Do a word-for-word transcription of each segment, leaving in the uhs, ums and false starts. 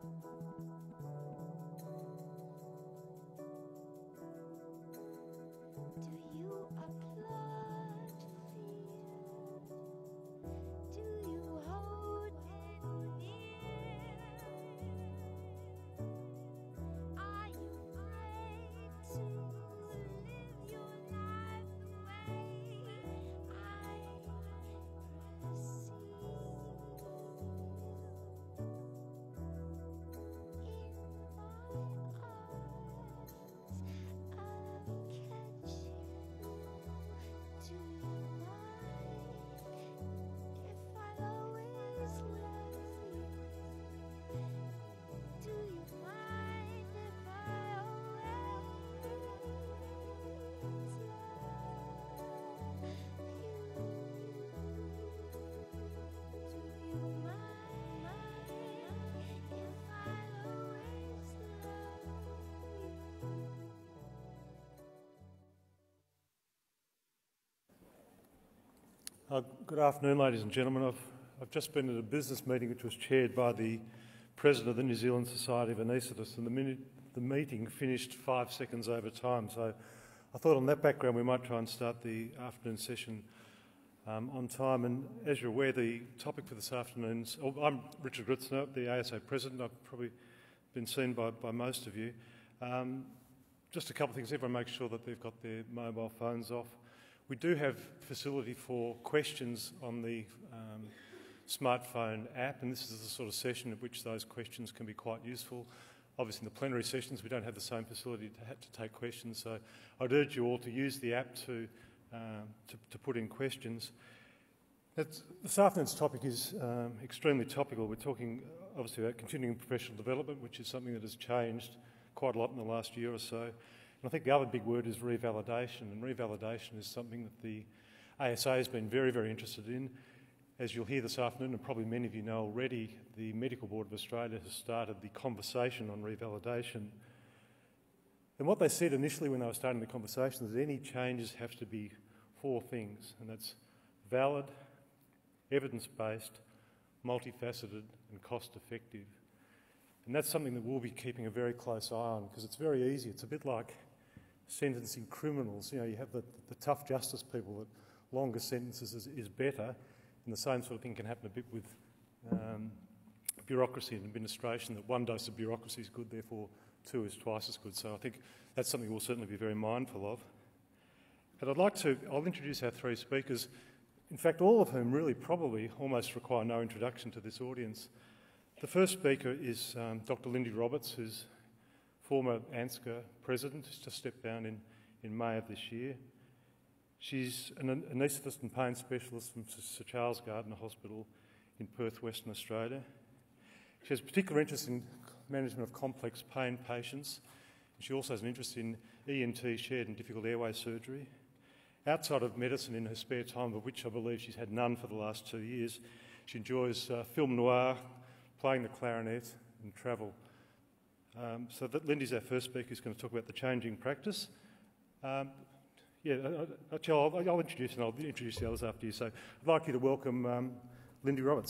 Uh, good afternoon, ladies and gentlemen. I've, I've just been at a business meeting which was chaired by the President of the New Zealand Society of Anaesthetists, and the, minute, the meeting finished five seconds over time. So I thought on that background we might try and start the afternoon session um, on time. And as you're aware, the topic for this afternoon's... Oh, I'm Richard Gritzner, the A S A President. I've probably been seen by, by most of you. Um, just a couple of things. Everyone makes sure that they've got their mobile phones off. We do have facility for questions on the um, smartphone app, and this is the sort of session at which those questions can be quite useful. Obviously, in the plenary sessions, we don't have the same facility to, have to take questions, so I'd urge you all to use the app to, um, to, to put in questions. That's, this afternoon's topic is um, extremely topical. We're talking, obviously, about continuing professional development, which is something that has changed quite a lot in the last year or so. And I think the other big word is revalidation, and revalidation is something that the A S A has been very, very interested in. As you'll hear this afternoon, and probably many of you know already, the Medical Board of Australia has started the conversation on revalidation. And what they said initially when they were starting the conversation is that any changes have to be four things, and that's valid, evidence-based, multifaceted and cost-effective. And that's something that we'll be keeping a very close eye on, because it's very easy. It's a bit like sentencing criminals. You know, you have the, the tough justice people that longer sentences is, is better, and the same sort of thing can happen a bit with um, bureaucracy and administration, that one dose of bureaucracy is good, therefore two is twice as good. So I think that's something we'll certainly be very mindful of. But I'd like to, I'll introduce our three speakers, in fact all of whom really probably almost require no introduction to this audience. The first speaker is um, Doctor Lindy Roberts, who's former ANZCA president, who's just stepped down in, in May of this year. She's an anaesthetist and pain specialist from Sir Charles Gardner Hospital in Perth, Western Australia. She has a particular interest in management of complex pain patients. She also has an interest in E N T, shared and difficult airway surgery. Outside of medicine in her spare time, of which I believe she's had none for the last two years, she enjoys uh, film noir, playing the clarinet and travel. Um, so that Lindy's our first speaker, who's going to talk about the changing practice. Um, yeah, actually I'll, I'll introduce and I'll introduce the others after you. So I'd like you to welcome um, Lindy Roberts.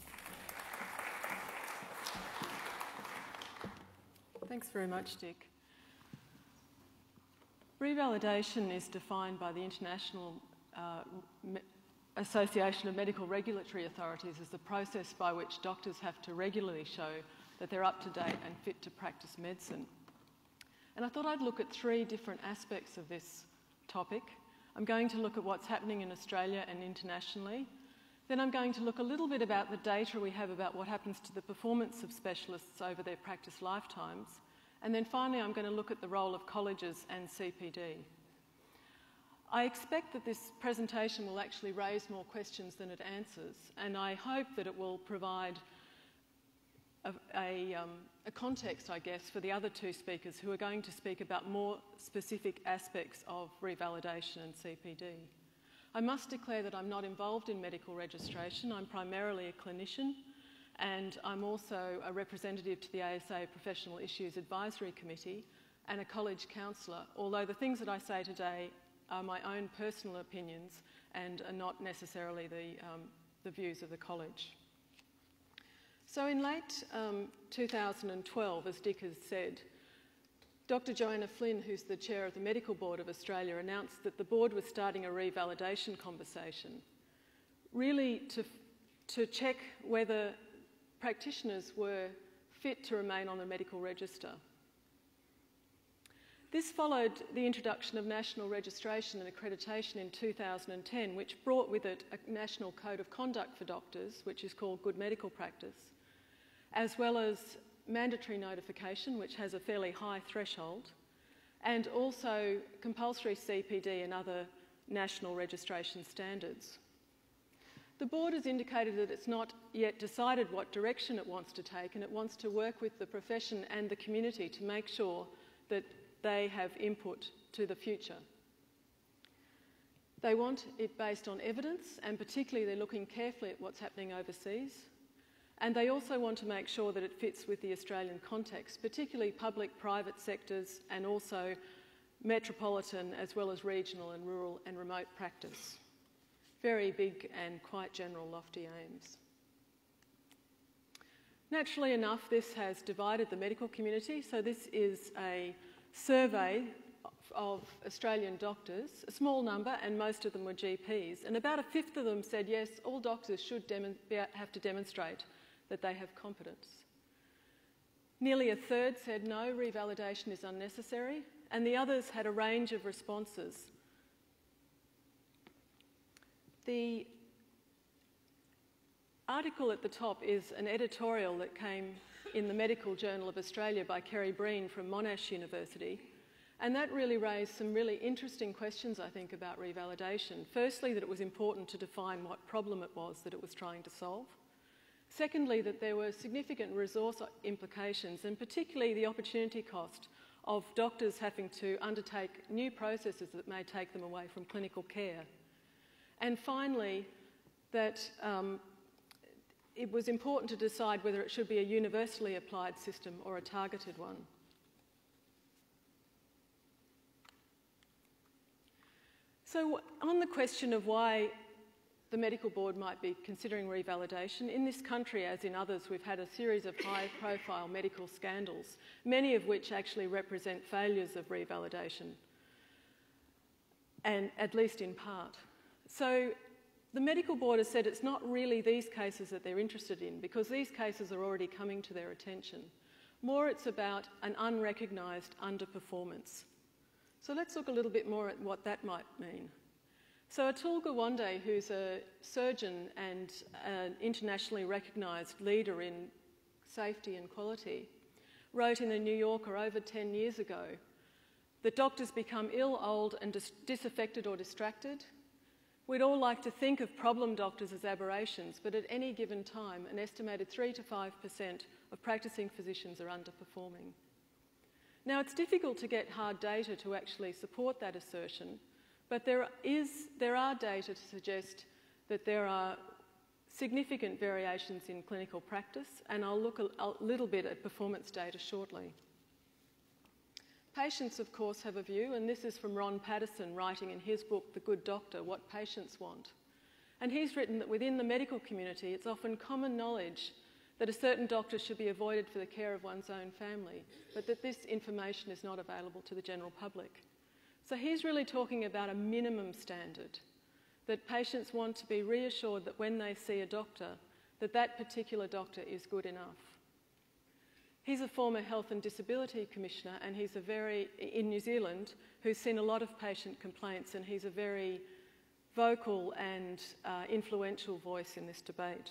Thanks very much, Dick. Revalidation is defined by the International uh, Association of Medical Regulatory Authorities as the process by which doctors have to regularly show that they're up to date and fit to practice medicine. And I thought I'd look at three different aspects of this topic. I'm going to look at what's happening in Australia and internationally. Then I'm going to look a little bit about the data we have about what happens to the performance of specialists over their practice lifetimes. And then finally I'm going to look at the role of colleges and C P D. I expect that this presentation will actually raise more questions than it answers, and I hope that it will provide a, a, um, a context, I guess, for the other two speakers who are going to speak about more specific aspects of revalidation and C P D. I must declare that I'm not involved in medical registration. I'm primarily a clinician, and I'm also a representative to the A S A Professional Issues Advisory Committee and a college counsellor, although the things that I say today are my own personal opinions and are not necessarily the, um, the views of the college. So in late um, two thousand twelve, as Dick has said, Doctor Joanna Flynn, who's the chair of the Medical Board of Australia, announced that the board was starting a revalidation conversation, really to, to check whether practitioners were fit to remain on the medical register. This followed the introduction of national registration and accreditation in two thousand ten, which brought with it a national code of conduct for doctors, which is called Good Medical Practice, as well as mandatory notification, which has a fairly high threshold, and also compulsory C P D and other national registration standards. The board has indicated that it's not yet decided what direction it wants to take, and it wants to work with the profession and the community to make sure that they have input to the future. They want it based on evidence, and particularly they're looking carefully at what's happening overseas. And they also want to make sure that it fits with the Australian context, particularly public-private sectors and also metropolitan as well as regional and rural and remote practice. Very big and quite general, lofty aims. Naturally enough, this has divided the medical community. So this is a survey of Australian doctors, a small number, and most of them were G Ps. And about a fifth of them said, yes, all doctors should have to demonstrate that they have competence. Nearly a third said no, revalidation is unnecessary, and the others had a range of responses. The article at the top is an editorial that came in the Medical Journal of Australia by Kerry Breen from Monash University, and that really raised some really interesting questions, I think, about revalidation. Firstly, that it was important to define what problem it was that it was trying to solve. Secondly, that there were significant resource implications, and particularly the opportunity cost of doctors having to undertake new processes that may take them away from clinical care. And finally, that um, it was important to decide whether it should be a universally applied system or a targeted one. So on the question of why the Medical Board might be considering revalidation, in this country, as in others, we've had a series of high-profile medical scandals, many of which actually represent failures of revalidation, and at least in part. So the Medical Board has said it's not really these cases that they're interested in, because these cases are already coming to their attention. More, it's about an unrecognised underperformance. So let's look a little bit more at what that might mean. So Atul Gawande, who's a surgeon and an internationally recognised leader in safety and quality, wrote in the New Yorker over ten years ago that doctors become ill, old and dis disaffected or distracted. We'd all like to think of problem doctors as aberrations, but at any given time, an estimated three to five percent of practising physicians are underperforming. Now, it's difficult to get hard data to actually support that assertion, but there, is, there are data to suggest that there are significant variations in clinical practice, and I'll look a, a little bit at performance data shortly. Patients, of course, have a view, and this is from Ron Paterson writing in his book, The Good Doctor, What Patients Want. And he's written that within the medical community, it's often common knowledge that a certain doctor should be avoided for the care of one's own family, but that this information is not available to the general public. So he's really talking about a minimum standard, that patients want to be reassured that when they see a doctor, that that particular doctor is good enough. He's a former Health and Disability Commissioner, and he's a very, in New Zealand, who's seen a lot of patient complaints, and he's a very vocal and uh, influential voice in this debate.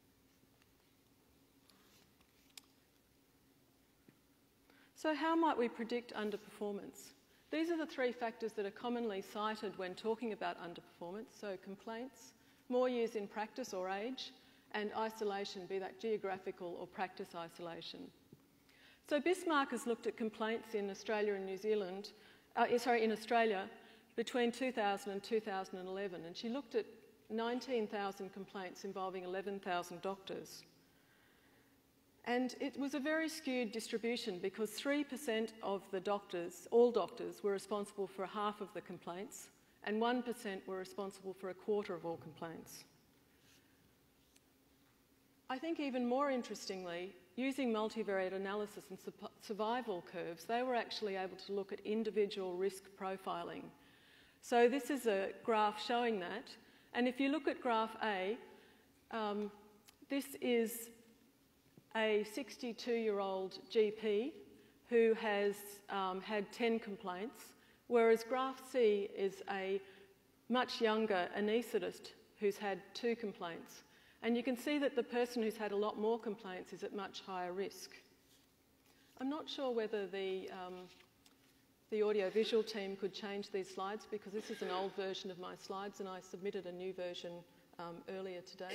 So how might we predict underperformance? These are the three factors that are commonly cited when talking about underperformance. So complaints, more years in practice or age, and isolation, be that geographical or practice isolation. So Bismarck has looked at complaints in Australia and New Zealand, uh, sorry, in Australia between two thousand and two thousand eleven, and she looked at nineteen thousand complaints involving eleven thousand doctors. And it was a very skewed distribution because three percent of the doctors, all doctors, were responsible for half of the complaints, and one percent were responsible for a quarter of all complaints. I think even more interestingly, using multivariate analysis and su- survival curves, they were actually able to look at individual risk profiling. So this is a graph showing that. And if you look at graph A, um, this is a sixty-two-year-old G P who has um, had ten complaints, whereas graph C is a much younger anaesthetist who's had two complaints. And you can see that the person who's had a lot more complaints is at much higher risk. I'm not sure whether the, um, the audiovisual team could change these slides, because this is an old version of my slides and I submitted a new version um, earlier today.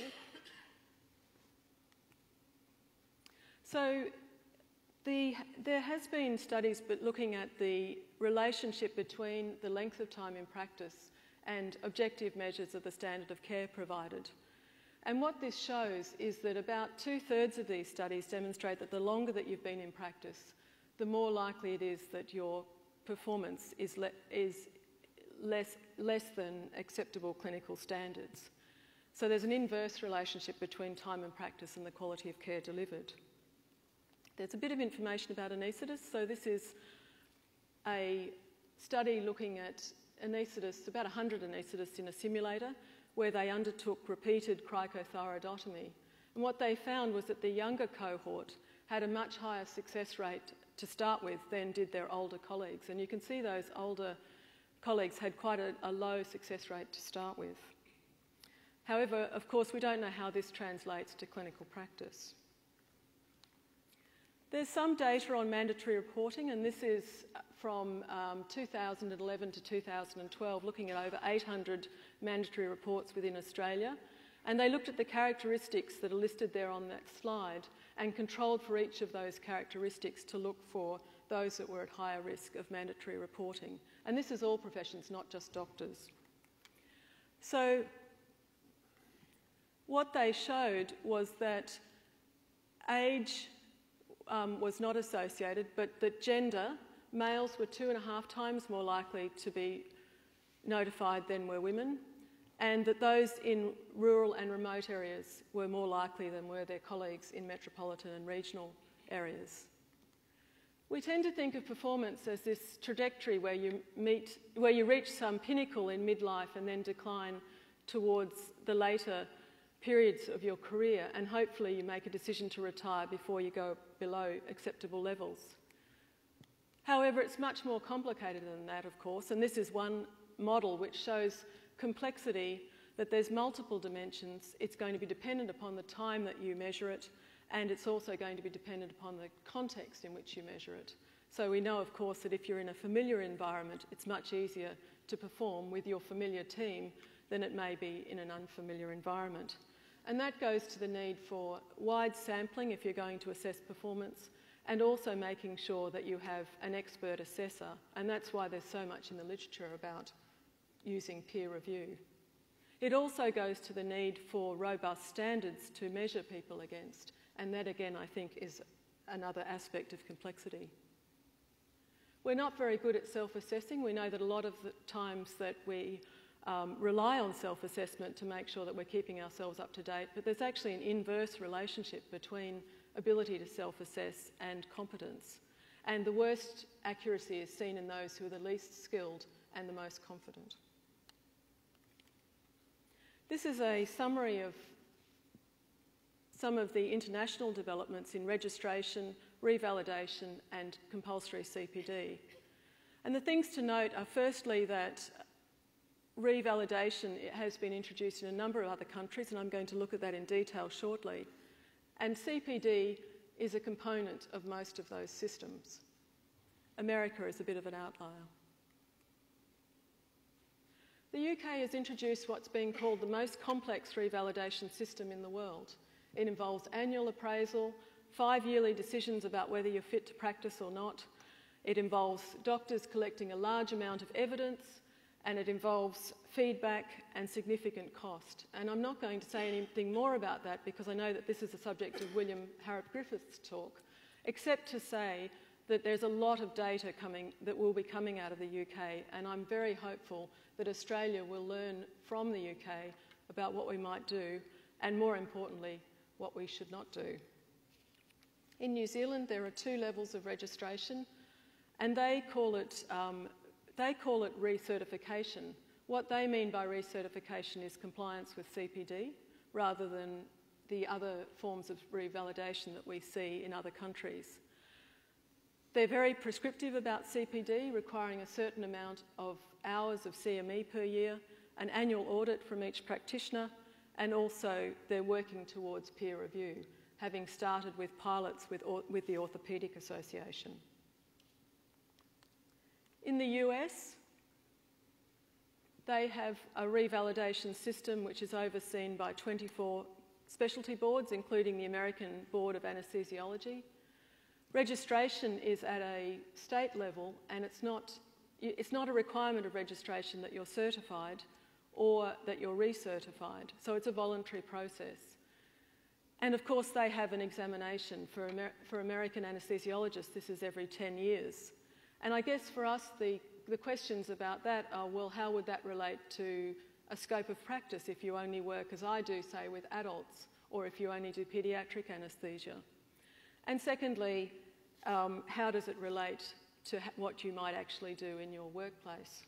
So the, there has been studies but looking at the relationship between the length of time in practice and objective measures of the standard of care provided. And what this shows is that about two-thirds of these studies demonstrate that the longer that you've been in practice, the more likely it is that your performance is, le is less, less than acceptable clinical standards. So there's an inverse relationship between time and practice and the quality of care delivered. There's a bit of information about anaesthetists. So this is a study looking at anaesthetists, about one hundred anaesthetists in a simulator, where they undertook repeated cricothyroidotomy. And what they found was that the younger cohort had a much higher success rate to start with than did their older colleagues. And you can see those older colleagues had quite a, a low success rate to start with. However, of course, we don't know how this translates to clinical practice. There's some data on mandatory reporting, and this is from um, two thousand eleven to two thousand twelve, looking at over eight hundred mandatory reports within Australia. And they looked at the characteristics that are listed there on that slide and controlled for each of those characteristics to look for those that were at higher risk of mandatory reporting. And this is all professions, not just doctors. So what they showed was that age um, was not associated, but that gender, males were two and a half times more likely to be notified than were women, and that those in rural and remote areas were more likely than were their colleagues in metropolitan and regional areas. We tend to think of performance as this trajectory where you meet, where you reach some pinnacle in midlife and then decline towards the later periods of your career, and hopefully you make a decision to retire before you go below acceptable levels. However, it's much more complicated than that, of course, and this is one model which shows complexity, that there's multiple dimensions. It's going to be dependent upon the time that you measure it, and it's also going to be dependent upon the context in which you measure it. So we know, of course, that if you're in a familiar environment, it's much easier to perform with your familiar team than it may be in an unfamiliar environment. And that goes to the need for wide sampling if you're going to assess performance, and also making sure that you have an expert assessor. And that's why there's so much in the literature about using peer review. It also goes to the need for robust standards to measure people against. And that, again, I think is another aspect of complexity. We're not very good at self-assessing. We know that a lot of the times that we um, rely on self-assessment to make sure that we're keeping ourselves up to date, but there's actually an inverse relationship between ability to self-assess and competence. And the worst accuracy is seen in those who are the least skilled and the most confident. This is a summary of some of the international developments in registration, revalidation and compulsory C P D. And the things to note are firstly that revalidation has been introduced in a number of other countries, and I'm going to look at that in detail shortly. And C P D is a component of most of those systems. America is a bit of an outlier. The U K has introduced what's being called the most complex revalidation system in the world. It involves annual appraisal, five yearly decisions about whether you're fit to practice or not. It involves doctors collecting a large amount of evidence, and it involves feedback and significant cost. And I'm not going to say anything more about that because I know that this is the subject of William Harrop Griffith's talk, except to say that there's a lot of data coming that will be coming out of the U K, and I'm very hopeful that Australia will learn from the U K about what we might do, and more importantly, what we should not do. In New Zealand, there are two levels of registration, and they call it, um, they call it recertification. What they mean by recertification is compliance with C P D, rather than the other forms of revalidation that we see in other countries. They're very prescriptive about C P D, requiring a certain amount of hours of C M E per year, an annual audit from each practitioner, and also they're working towards peer review, having started with pilots with, with the Orthopaedic Association. In the U S, they have a revalidation system which is overseen by twenty-four specialty boards, including the American Board of Anesthesiology. Registration is at a state level, and it's not, it's not a requirement of registration that you're certified or that you're recertified, so it's a voluntary process. And of course they have an examination for, Amer for American anesthesiologists. This is every ten years. And I guess for us the, the questions about that are, well, how would that relate to a scope of practice if you only work, as I do, say, with adults, or if you only do paediatric anaesthesia? And secondly, um, how does it relate to what you might actually do in your workplace?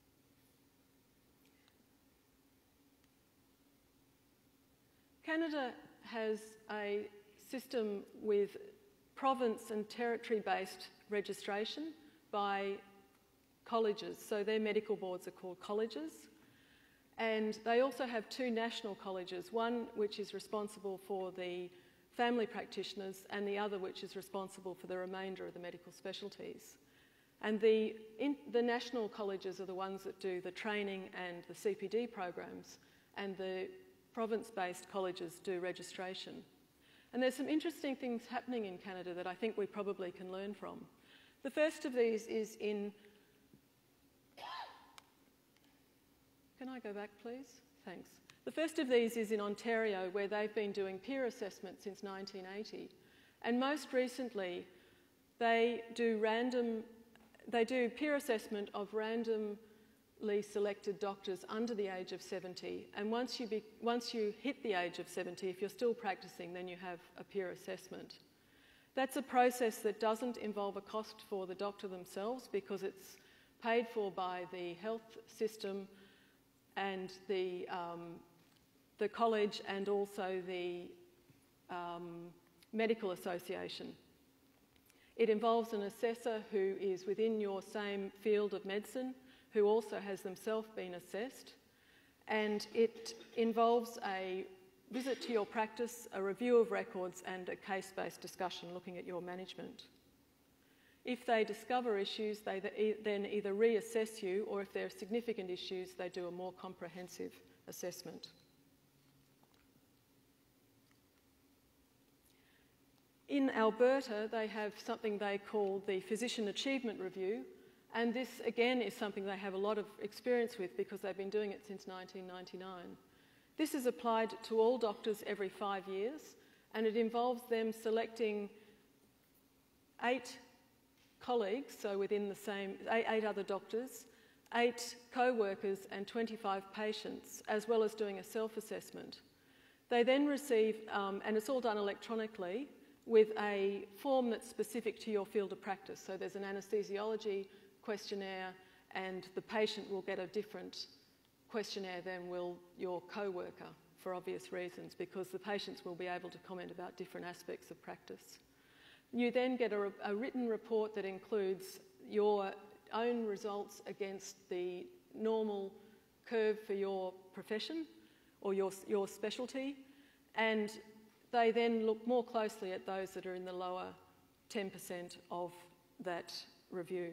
Canada has a system with province and territory-based registration by colleges. So their medical boards are called colleges. And they also have two national colleges, one which is responsible for the family practitioners and the other which is responsible for the remainder of the medical specialties. And the, in, the national colleges are the ones that do the training and the C P D programs, and the province-based colleges do registration. And there's some interesting things happening in Canada that I think we probably can learn from. The first of these is in... Can I go back, please? Thanks. The first of these is in Ontario, where they've been doing peer assessment since nineteen eighty. And most recently, they do random, they do peer assessment of randomly selected doctors under the age of seventy. And once you, be, once you hit the age of seventy, if you're still practicing, then you have a peer assessment. That's a process that doesn't involve a cost for the doctor themselves, because it's paid for by the health system and the, um, the college, and also the um, medical association. It involves an assessor who is within your same field of medicine, who also has themselves been assessed, and it involves a visit to your practice, a review of records, and a case-based discussion looking at your management. If they discover issues, they then either reassess you, or if there are significant issues, they do a more comprehensive assessment. In Alberta, they have something they call the Physician Achievement Review, and this again is something they have a lot of experience with because they've been doing it since nineteen ninety-nine. This is applied to all doctors every five years, and it involves them selecting eight colleagues, so within the same, eight, eight other doctors, eight co-workers and twenty-five patients, as well as doing a self-assessment. They then receive, um, and it's all done electronically, with a form that's specific to your field of practice. So there's an anaesthesiology questionnaire, and the patient will get a different questionnaire than will your co-worker, for obvious reasons, because the patients will be able to comment about different aspects of practice. You then get a, a written report that includes your own results against the normal curve for your profession or your, your specialty, and they then look more closely at those that are in the lower ten percent of that review.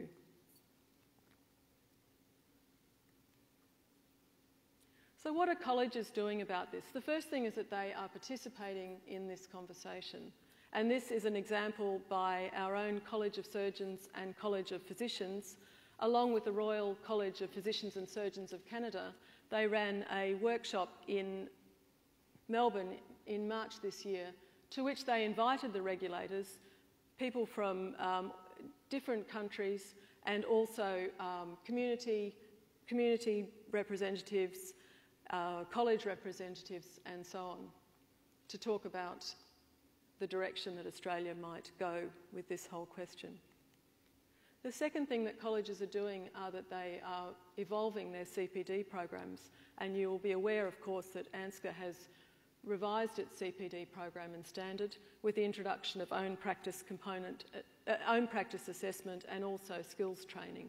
So what are colleges doing about this? The first thing is that they are participating in this conversation. And this is an example by our own College of Surgeons and College of Physicians, along with the Royal College of Physicians and Surgeons of Canada. They ran a workshop in Melbourne in March this year, to which they invited the regulators, people from um, different countries, and also um, community, community representatives, uh, college representatives, and so on, to talk about the direction that Australia might go with this whole question. The second thing that colleges are doing are that they are evolving their C P D programs, and you will be aware, of course, that ANZCA has revised its C P D program and standard with the introduction of own practice component, uh, own practice assessment and also skills training.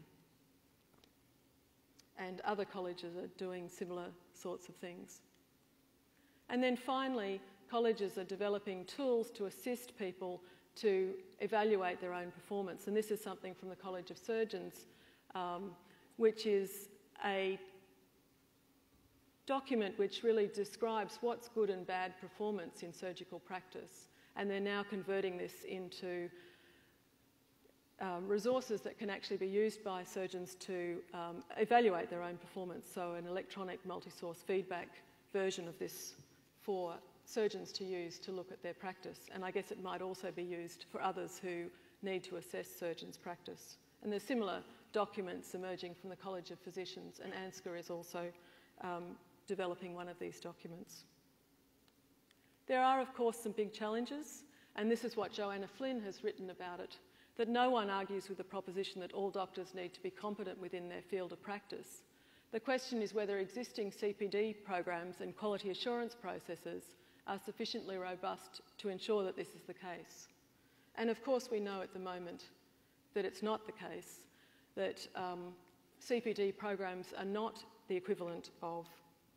And other colleges are doing similar sorts of things. And then finally, colleges are developing tools to assist people to evaluate their own performance. And this is something from the College of Surgeons, um, which is a document which really describes what's good and bad performance in surgical practice. And they're now converting this into um, resources that can actually be used by surgeons to um, evaluate their own performance. So an electronic multi-source feedback version of this for surgeons to use to look at their practice. And I guess it might also be used for others who need to assess surgeons' practice. And there's similar documents emerging from the College of Physicians, and ANZCA is also um, developing one of these documents. There are, of course, some big challenges, and this is what Joanna Flynn has written about it, that no one argues with the proposition that all doctors need to be competent within their field of practice. The question is whether existing C P D programs and quality assurance processes are sufficiently robust to ensure that this is the case. And of course we know at the moment that it's not the case, that um, C P D programs are not the equivalent of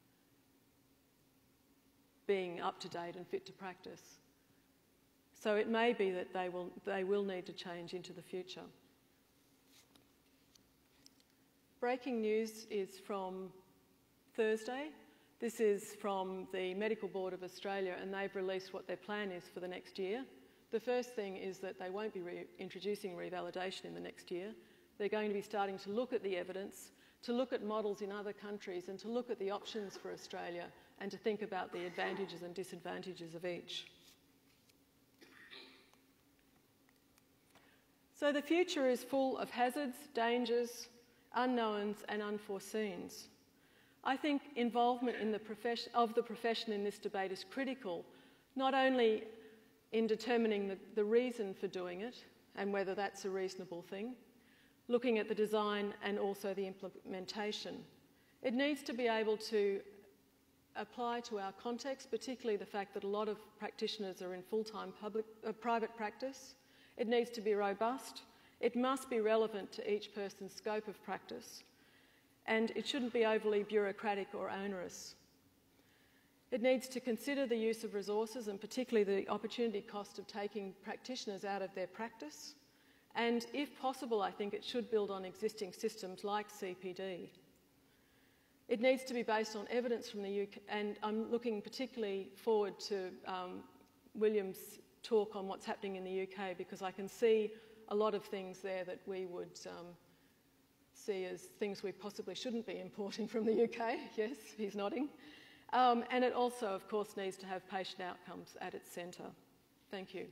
being up to date and fit to practice. So it may be that they will, they will need to change into the future. Breaking news is from Thursday. This is from the Medical Board of Australia, and they've released what their plan is for the next year. The first thing is that they won't be introducing revalidation in the next year. They're going to be starting to look at the evidence, to look at models in other countries, and to look at the options for Australia, and to think about the advantages and disadvantages of each. So the future is full of hazards, dangers, unknowns and unforeseens. I think involvement in the profession, of the profession in this debate is critical, not only in determining the, the reason for doing it and whether that's a reasonable thing, looking at the design and also the implementation. It needs to be able to apply to our context, particularly the fact that a lot of practitioners are in full-time public, uh, private practice. It needs to be robust. It must be relevant to each person's scope of practice. And it shouldn't be overly bureaucratic or onerous. It needs to consider the use of resources and particularly the opportunity cost of taking practitioners out of their practice. And if possible, I think it should build on existing systems like C P D. It needs to be based on evidence from the U K, and I'm looking particularly forward to um, William's talk on what's happening in the U K, because I can see a lot of things there that we would um, see as things we possibly shouldn't be importing from the U K. Yes, he's nodding. Um, and it also, of course, needs to have patient outcomes at its centre. Thank you.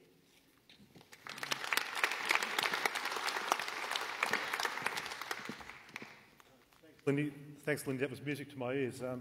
Thanks, Lindy. Thanks, Lindy. That was music to my ears. Um,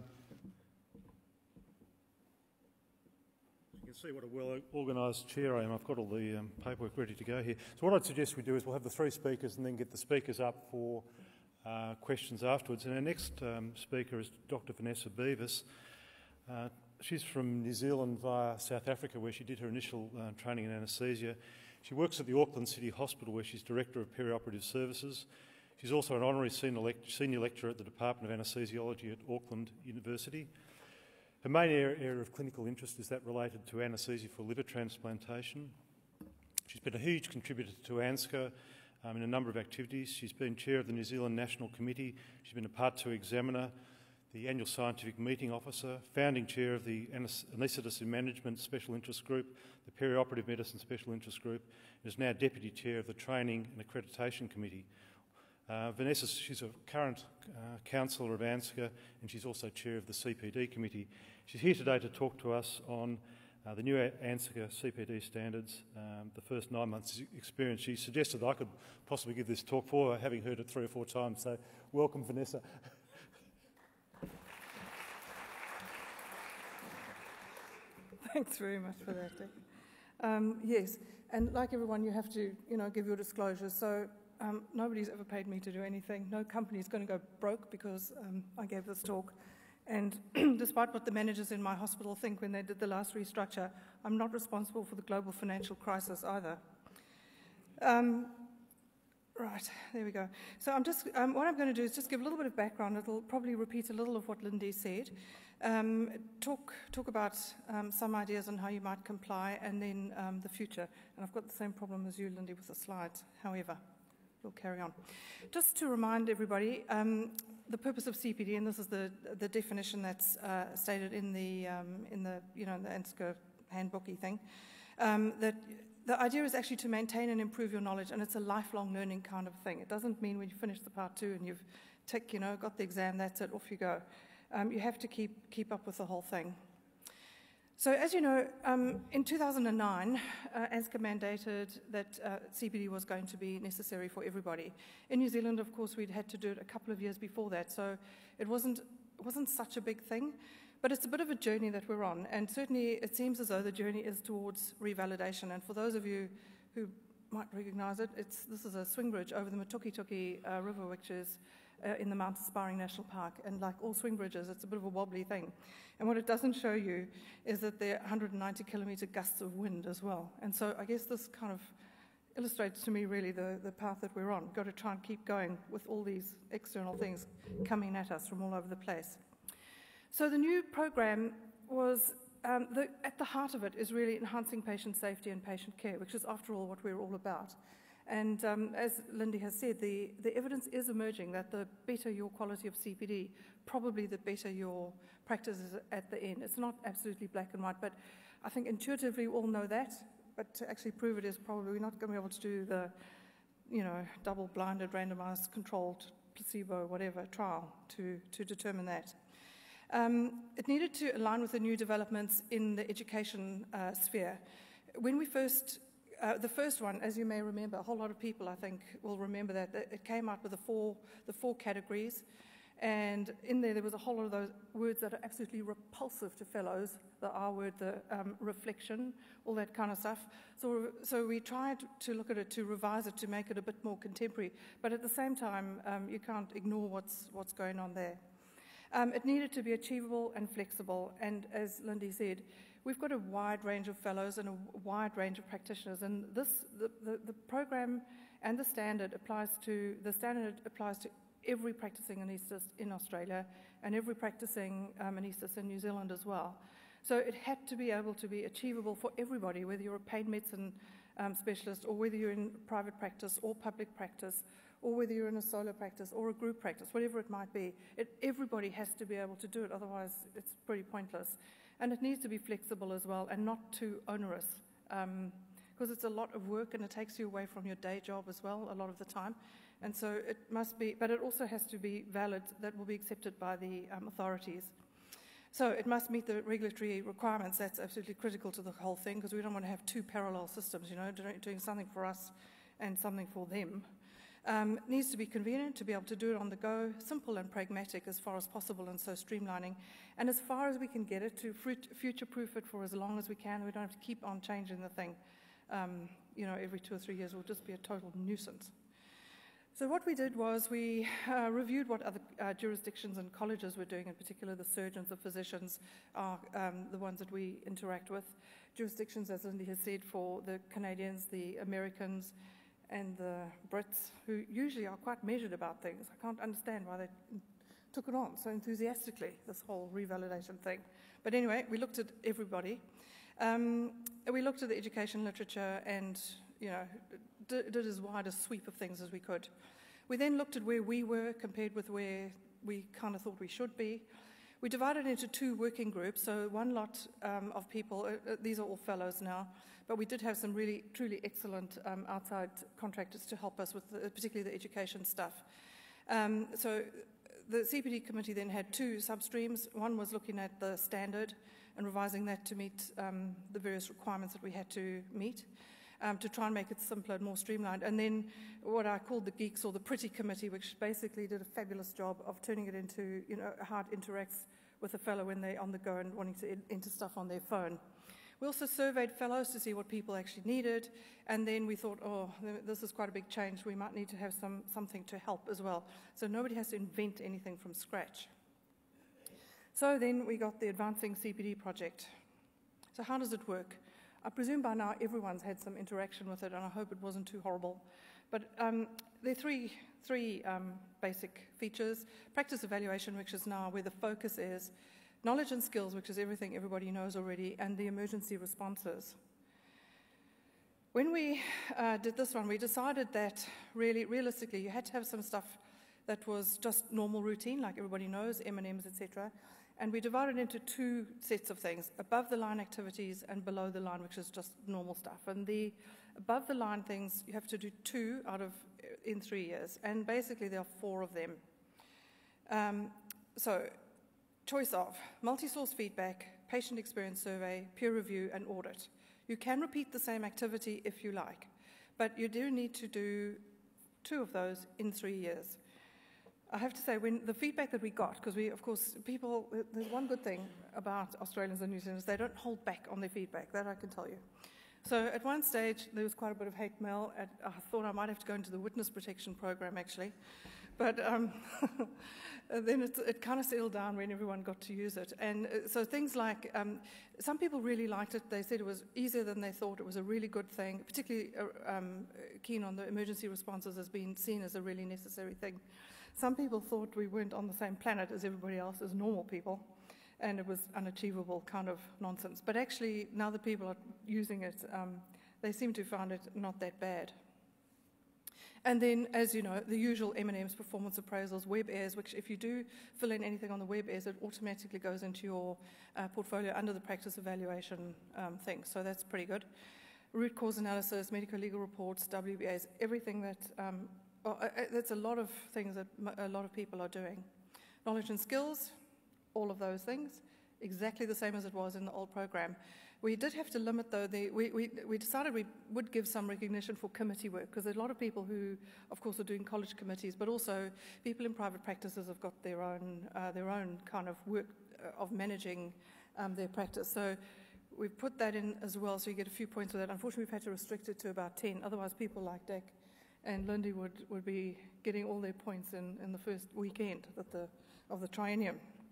you can see what a well-organised chair I am. I've got all the um, paperwork ready to go here. So what I'd suggest we do is we'll have the three speakers and then get the speakers up for uh, questions afterwards. And our next um, speaker is Doctor Vanessa Beavis. Uh, she's from New Zealand via South Africa, where she did her initial uh, training in anaesthesia. She works at the Auckland City Hospital, where she's Director of Perioperative Services. She's also an honorary senior, lect senior lecturer at the Department of Anaesthesiology at Auckland University. Her main area of clinical interest is that related to anaesthesia for liver transplantation. She's been a huge contributor to ANZCA um, in a number of activities. She's been chair of the New Zealand National Committee. She's been a Part two examiner, the annual scientific meeting officer, founding chair of the Anaesthetists in Management Special Interest Group, the Perioperative Medicine Special Interest Group, and is now deputy chair of the Training and Accreditation Committee. Uh, Vanessa, she's a current uh, councillor of ANZCA, and she's also chair of the C P D committee. She's here today to talk to us on uh, the new ANZCA C P D standards, um, the first nine months experience. She suggested I could possibly give this talk for her, having heard it three or four times, so welcome, Vanessa. Thanks very much for that, Dick. Um, yes, and like everyone, you have to, you know, give your disclosures. So um, nobody's ever paid me to do anything. No company's going to go broke because um, I gave this talk. And despite what the managers in my hospital think when they did the last restructure, I'm not responsible for the global financial crisis either. Um, right, there we go. So I'm just, um, what I'm going to do is just give a little bit of background. It'll probably repeat a little of what Lindy said. Um, talk, talk about um, some ideas on how you might comply, and then um, the future. And I've got the same problem as you, Lindy, with the slides. However, we'll carry on. Just to remind everybody, um, the purpose of C P D, and this is the the definition that's uh, stated in the um, in the you know the ANZCO handbooky thing, um, that the idea is actually to maintain and improve your knowledge, and it's a lifelong learning kind of thing. It doesn't mean when you finish the part two and you've tick, you know, got the exam, that's it, off you go. Um, you have to keep keep up with the whole thing. So, as you know, um, in two thousand nine, uh, ANZCO mandated that uh, C P D was going to be necessary for everybody. In New Zealand, of course, we'd had to do it a couple of years before that, so it wasn't, it wasn't such a big thing, but it's a bit of a journey that we're on, and certainly it seems as though the journey is towards revalidation. And for those of you who might recognise it, it's, this is a swing bridge over the Matukituki uh, River, which is Uh, in the Mount Aspiring National Park, and like all swing bridges, it's a bit of a wobbly thing. And what it doesn't show you is that there are one hundred ninety kilometre gusts of wind as well. And so I guess this kind of illustrates to me really the, the path that we're on. We've got to try and keep going with all these external things coming at us from all over the place. So the new program was, um, the, at the heart of it is really enhancing patient safety and patient care, which is after all what we're all about. And um, as Lindy has said, the, the evidence is emerging that the better your quality of C P D, probably the better your practice is at the end. It's not absolutely black and white, but I think intuitively we all know that, but to actually prove it is probably not going to be able to do the, you know, double-blinded, randomized, controlled, placebo, whatever, trial to, to determine that. Um, it needed to align with the new developments in the education uh, sphere. When we first Uh, the first one, as you may remember, a whole lot of people, I think, will remember that. It came out with the four, the four categories, and in there there was a whole lot of those words that are absolutely repulsive to fellows, the R word, the um, reflection, all that kind of stuff. So, so we tried to look at it, to revise it, to make it a bit more contemporary, but at the same time, um, you can't ignore what's, what's going on there. Um, it needed to be achievable and flexible, and as Lindy said, we've got a wide range of fellows and a wide range of practitioners, and this the, the, the program and the standard applies to the standard applies to every practicing anaesthetist in Australia and every practicing um, anaesthetist in New Zealand as well. So it had to be able to be achievable for everybody, whether you're a pain medicine um, specialist, or whether you're in private practice or public practice, or whether you're in a solo practice or a group practice, whatever it might be. It, everybody has to be able to do it, otherwise it's pretty pointless. And it needs to be flexible as well, and not too onerous, because um, it's a lot of work and it takes you away from your day job as well a lot of the time. And so it must be, but it also has to be valid, that will be accepted by the um, authorities. So it must meet the regulatory requirements. That's absolutely critical to the whole thing, because we don't want to have two parallel systems, you know, doing something for us and something for them. Um, it needs to be convenient, to be able to do it on the go, simple and pragmatic as far as possible, and so streamlining. And as far as we can get it, to future-proof it for as long as we can. We don't have to keep on changing the thing, um, you know, every two or three years. It will just be a total nuisance. So what we did was we uh, reviewed what other uh, jurisdictions and colleges were doing, in particular the surgeons, the physicians are um, the ones that we interact with. Jurisdictions, as Lindy has said, for the Canadians, the Americans, and the Brits, who usually are quite measured about things. I can't understand why they took it on so enthusiastically, this whole revalidation thing. But anyway, we looked at everybody. Um, we looked at the education literature and, you know, did, did as wide a sweep of things as we could. We then looked at where we were compared with where we kind of thought we should be. We divided into two working groups, so one lot um, of people, uh, these are all fellows now, but we did have some really, truly excellent um, outside contractors to help us with the, particularly the education stuff. Um, so the C P D committee then had two substreams. One was looking at the standard and revising that to meet um, the various requirements that we had to meet, um, to try and make it simpler and more streamlined. And then what I called the geeks, or the pretty committee, which basically did a fabulous job of turning it into, you know, how it interacts with a fellow when they're on the go and wanting to enter stuff on their phone. We also surveyed fellows to see what people actually needed, and then we thought, oh, this is quite a big change. We might need to have some, something to help as well. So nobody has to invent anything from scratch. So then we got the Advancing C P D project. So how does it work? I presume by now everyone's had some interaction with it, and I hope it wasn't too horrible. But um, there are three, three um, basic features. Practice evaluation, which is now where the focus is. Knowledge and skills, which is everything everybody knows already, and the emergency responses. When we uh, did this one, we decided that really, realistically, you had to have some stuff that was just normal routine, like everybody knows, M and M's, et cetera. And we divided it into two sets of things, above the line activities and below the line, which is just normal stuff. And the above the line things, you have to do two out of in three years. And basically there are four of them. Um, so choice of multi-source feedback, patient experience survey, peer review, and audit. You can repeat the same activity if you like, but you do need to do two of those in three years. I have to say, when the feedback that we got, because we, of course, people, there's one good thing about Australians and New Zealanders, they don't hold back on their feedback, that I can tell you. So at one stage, there was quite a bit of hate mail. At, I thought I might have to go into the witness protection program, actually. But um, then it, it kind of settled down when everyone got to use it. And uh, so things like, um, some people really liked it. They said it was easier than they thought. It was a really good thing, particularly uh, um, keen on the emergency responses as being seen as a really necessary thing. Some people thought we weren't on the same planet as everybody else, as normal people, and it was unachievable kind of nonsense. But actually, now that people are using it, um, they seem to find it not that bad. And then, as you know, the usual M and M's, performance appraisals, web airs, which if you do fill in anything on the web airs, it automatically goes into your uh, portfolio under the practice evaluation um, thing. So that's pretty good. Root cause analysis, medico-legal reports, W B As, everything that, um, well, uh, that's a lot of things that a lot of people are doing. Knowledge and skills, all of those things, exactly the same as it was in the old program. We did have to limit, though, the, we, we, we decided we would give some recognition for committee work, because there's a lot of people who, of course, are doing college committees, but also people in private practices have got their own, uh, their own kind of work uh, of managing um, their practice. So we've put that in as well, so you get a few points with that. Unfortunately, we've had to restrict it to about ten, otherwise people like Dick and Lindy would, would be getting all their points in, in the first weekend of the, of the triennium.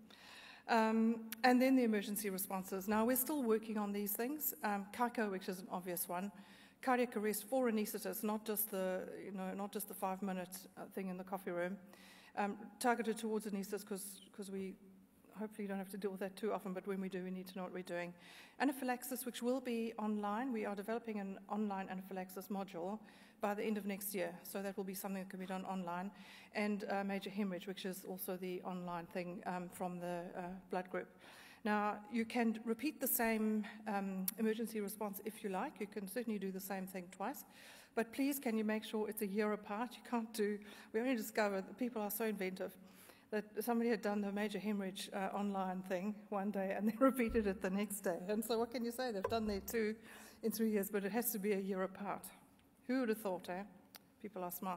Um, and then the emergency responses. Now, we're still working on these things. Um, C A C O, which is an obvious one. Cardiac arrest for anaesthetists, not just the, you know, not just the five-minute uh, thing in the coffee room. Um, targeted towards anaesthetists, because we hopefully don't have to deal with that too often, but when we do, we need to know what we're doing. Anaphylaxis, which will be online. We are developing an online anaphylaxis module by the end of next year, so that will be something that can be done online. And uh, major hemorrhage, which is also the online thing um, from the uh, blood group. Now, you can repeat the same um, emergency response if you like. You can certainly do the same thing twice. But please, can you make sure it's a year apart? You can't do, we only discovered that people are so inventive that somebody had done the major hemorrhage uh, online thing one day and they repeated it the next day. And so what can you say? They've done their two in three years, but it has to be a year apart. Who would have thought, eh? People are smart.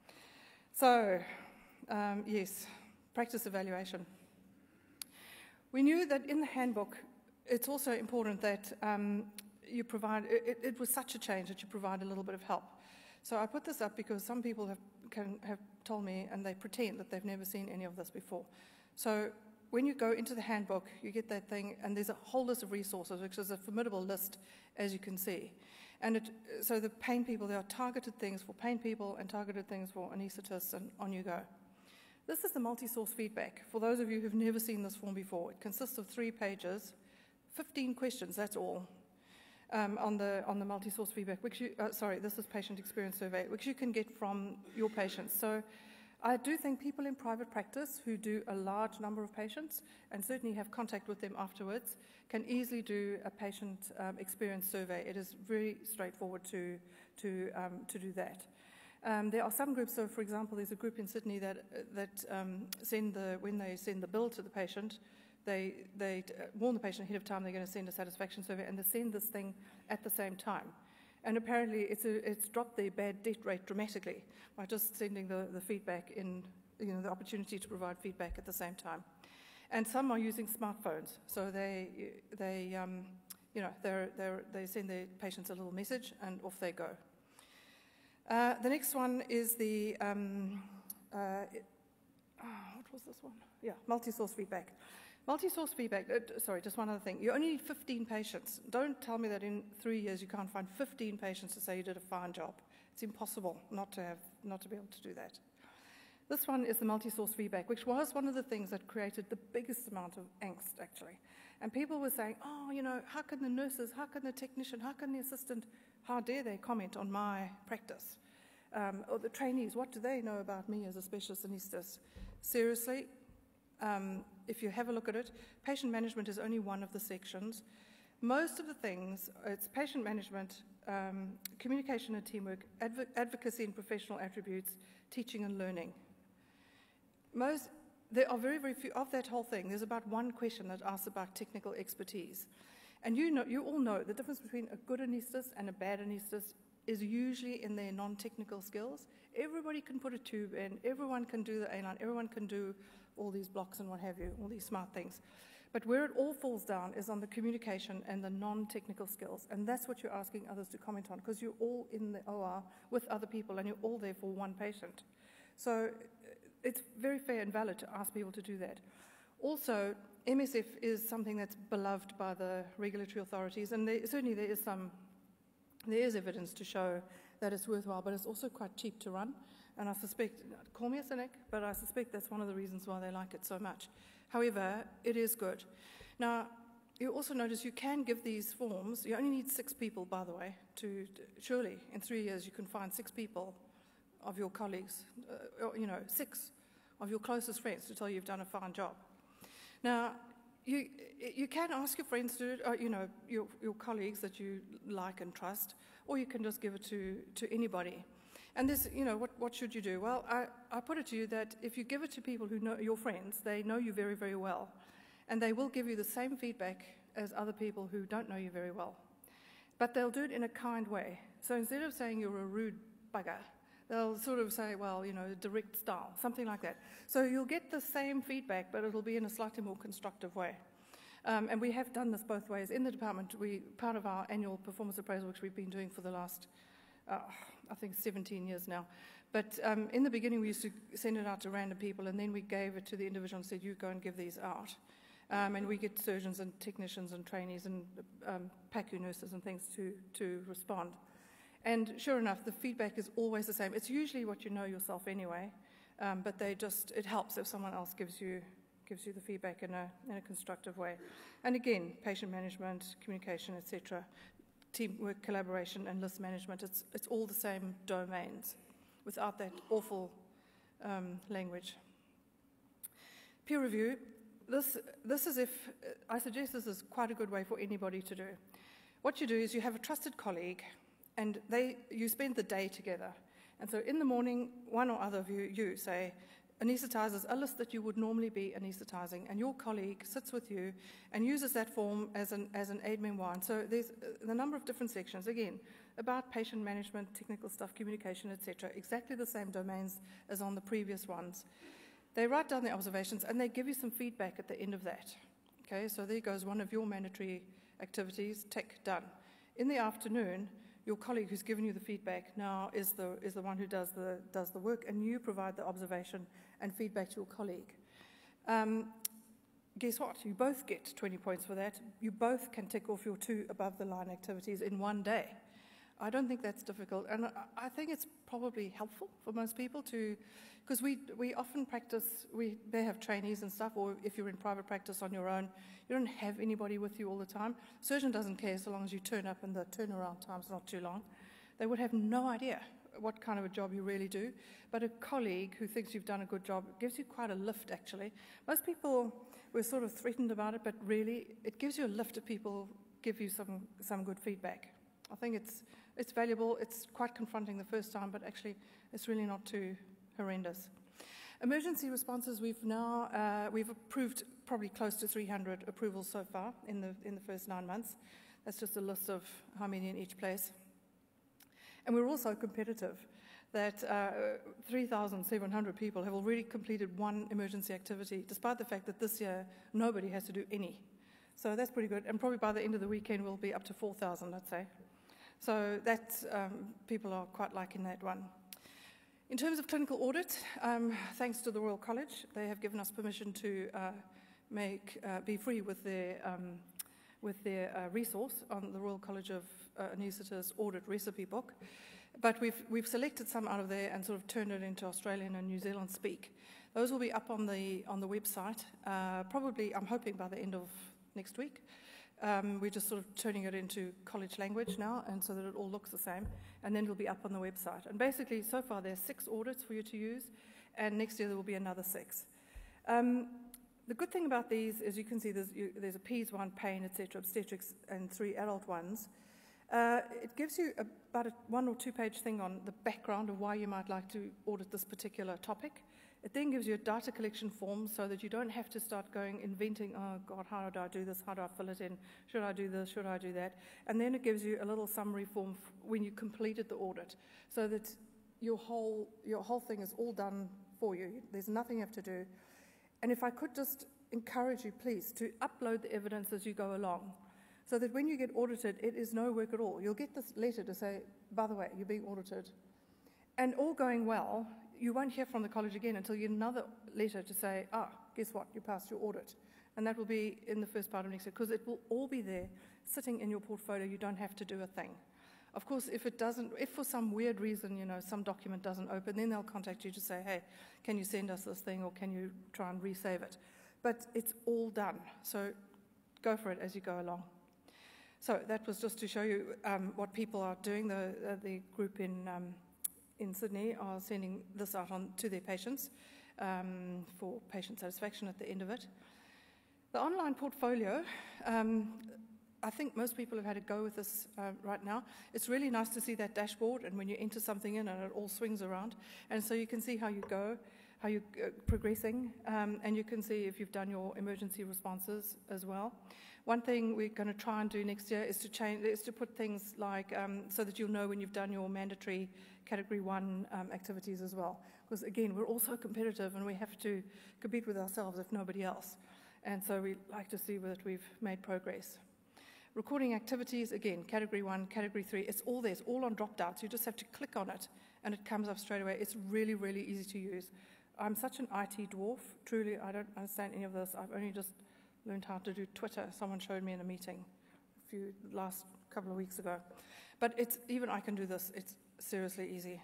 So, um, yes, practice evaluation. We knew that in the handbook, it's also important that um, you provide, it, it was such a change that you provide a little bit of help. So I put this up because some people have, can, have told me, and they pretend that they've never seen any of this before. So when you go into the handbook, you get that thing, and there's a whole list of resources, which is a formidable list, as you can see. And it, so the pain people, there are targeted things for pain people and targeted things for anaesthetists, and on you go. This is the multi-source feedback. For those of you who've never seen this form before, it consists of three pages, fifteen questions, that's all, um, on the on the multi-source feedback, which you, uh, sorry, this is patient experience survey, which you can get from your patients. So I do think people in private practice who do a large number of patients and certainly have contact with them afterwards can easily do a patient um, experience survey. It is very straightforward to, to, um, to do that. Um, there are some groups, so for example, there's a group in Sydney that, uh, that um, send the, when they send the bill to the patient, they, they uh, warn the patient ahead of time they're going to send a satisfaction survey, and they send this thing at the same time. And apparently it's, a, it's dropped their bad debt rate dramatically by just sending the, the feedback in, you know, the opportunity to provide feedback at the same time. And some are using smartphones, so they, they um, you know, they're, they're, they send their patients a little message and off they go. Uh, the next one is the, um, uh, it, oh, what was this one? Yeah, multi-source feedback. Multi-source feedback, uh, sorry, just one other thing. You only need fifteen patients. Don't tell me that in three years you can't find fifteen patients to say you did a fine job. It's impossible not to have, not to be able to do that. This one is the multi-source feedback, which was one of the things that created the biggest amount of angst, actually. And people were saying, oh, you know, how can the nurses, how can the technician, how can the assistant, how dare they comment on my practice? Um, or the trainees, what do they know about me as a specialist anaesthetist? Seriously, um, if you have a look at it, patient management is only one of the sections. Most of the things, it's patient management, um, communication and teamwork, adv advocacy and professional attributes, teaching and learning. Most, there are very, very few of that whole thing. There's about one question that asks about technical expertise. And you know, you all know the difference between a good anaesthetist and a bad anaesthetist is usually in their non-technical skills. Everybody can put a tube in, everyone can do the A-line, everyone can do all these blocks and what have you, all these smart things. But where it all falls down is on the communication and the non-technical skills. And that's what you're asking others to comment on, because you're all in the O R with other people and you're all there for one patient. So it's very fair and valid to ask people to do that. Also, M S F is something that's beloved by the regulatory authorities, and there, certainly there is some, there is evidence to show that it's worthwhile, but it's also quite cheap to run. And I suspect, call me a cynic, but I suspect that's one of the reasons why they like it so much. However, it is good. Now, you also notice you can give these forms. You only need six people, by the way, to, to surely in three years you can find six people of your colleagues, uh, or, you know, six of your closest friends to tell you you've done a fine job. Now, you, you can ask your friends to do it, or, you know, your, your colleagues that you like and trust, or you can just give it to, to anybody. And this, you know, what, what should you do? Well, I, I put it to you that if you give it to people who know your friends, they know you very, very well, and they will give you the same feedback as other people who don't know you very well. But they'll do it in a kind way. So instead of saying you're a rude bugger, they'll sort of say, well, you know, direct style, something like that. So you'll get the same feedback, but it'll be in a slightly more constructive way. Um, and we have done this both ways. In the department, we part of our annual performance appraisal, which we've been doing for the last, uh, I think, seventeen years now. But um, in the beginning, we used to send it out to random people, and then we gave it to the individual and said, you go and give these out. Um, and we get surgeons and technicians and trainees and um, P A C U nurses and things to, to respond. And sure enough, the feedback is always the same. It's usually what you know yourself anyway, um, but they just, it helps if someone else gives you, gives you the feedback in a, in a constructive way. And again, patient management, communication, et cetera, teamwork, collaboration, and list management, it's, it's all the same domains without that awful um, language. Peer review. This, this is if, I suggest this is quite a good way for anybody to do. What you do is you have a trusted colleague, and they, you spend the day together. And so in the morning, one or other of you, you say, anesthetizes a list that you would normally be anesthetizing, and your colleague sits with you and uses that form as an, as an aid memoir. And so there's the number of different sections, again, about patient management, technical stuff, communication, et cetera, exactly the same domains as on the previous ones. They write down their observations, and they give you some feedback at the end of that. Okay, so there goes one of your mandatory activities, tick, done. In the afternoon, your colleague who's given you the feedback now is the, is the one who does the, does the work, and you provide the observation and feedback to your colleague. Um, guess what? You both get twenty points for that. You both can tick off your two above-the-line activities in one day. I don't think that's difficult, and I think it's probably helpful for most people to, because we, we often practice, we may have trainees and stuff, or if you're in private practice on your own, you don't have anybody with you all the time. Surgeon doesn't care so long as you turn up and the turnaround time's not too long. They would have no idea what kind of a job you really do, but a colleague who thinks you've done a good job gives you quite a lift, actually. Most people were sort of threatened about it, but really it gives you a lift if people give you some, some good feedback. I think it's, it's valuable. It's quite confronting the first time, but actually it's really not too horrendous. Emergency responses, we've now, uh, we've approved probably close to three hundred approvals so far in the, in the first nine months. That's just a list of how many in each place. And we're also competitive that uh, three thousand seven hundred people have already completed one emergency activity, despite the fact that this year nobody has to do any. So that's pretty good. And probably by the end of the weekend, we'll be up to four thousand, I'd say. So that's, um, people are quite liking that one. In terms of clinical audit, um, thanks to the Royal College, they have given us permission to uh, make, uh, be free with their, um, with their uh, resource on the Royal College of uh, Anaesthetists Audit Recipe Book. But we've, we've selected some out of there and sort of turned it into Australian and New Zealand speak. Those will be up on the, on the website, uh, probably, I'm hoping, by the end of next week. Um, we're just sort of turning it into college language now, and so that it all looks the same, and then it'll be up on the website. And basically, so far, there's six audits for you to use, and next year there will be another six. Um, the good thing about these is you can see there's, you, there's a Peds one, pain, et cetera, obstetrics, and three adult ones. Uh, it gives you about a one or two page thing on the background of why you might like to audit this particular topic. It then gives you a data collection form so that you don't have to start going, inventing, oh God, how do I do this? How do I fill it in? Should I do this? Should I do that? And then it gives you a little summary form when you completed the audit so that your whole, your whole thing is all done for you. There's nothing you have to do. And if I could just encourage you, please, to upload the evidence as you go along so that when you get audited, it is no work at all. You'll get this letter to say, by the way, you're being audited. And all going well, you won't hear from the college again until you get another letter to say, ah, guess what, you passed your audit. And that will be in the first part of next year, because it will all be there, sitting in your portfolio. You don't have to do a thing. Of course, if it doesn't, if for some weird reason, you know, some document doesn't open, then they'll contact you to say, hey, can you send us this thing, or can you try and resave it? But it's all done, so go for it as you go along. So that was just to show you um, what people are doing. The, uh, the group in um, in Sydney are sending this out on to their patients um, for patient satisfaction at the end of it. The online portfolio, um, I think most people have had a go with this uh, right now. It's really nice to see that dashboard, and when you enter something in and it all swings around, and so you can see how you go, how you're uh, progressing, um, and you can see if you've done your emergency responses as well. One thing we're going to try and do next year is to change, is to put things like, um, so that you'll know when you've done your mandatory Category one um, activities as well. Because again, we're all so competitive and we have to compete with ourselves if nobody else. And so we like to see that we've made progress. Recording activities, again, Category one, Category three, it's all there, it's all on drop-downs. You just have to click on it and it comes up straight away. It's really, really easy to use. I'm such an I T dwarf, truly, I don't understand any of this. I've only just learned how to do Twitter. Someone showed me in a meeting a few last couple of weeks ago. But it's even I can do this. It's seriously easy.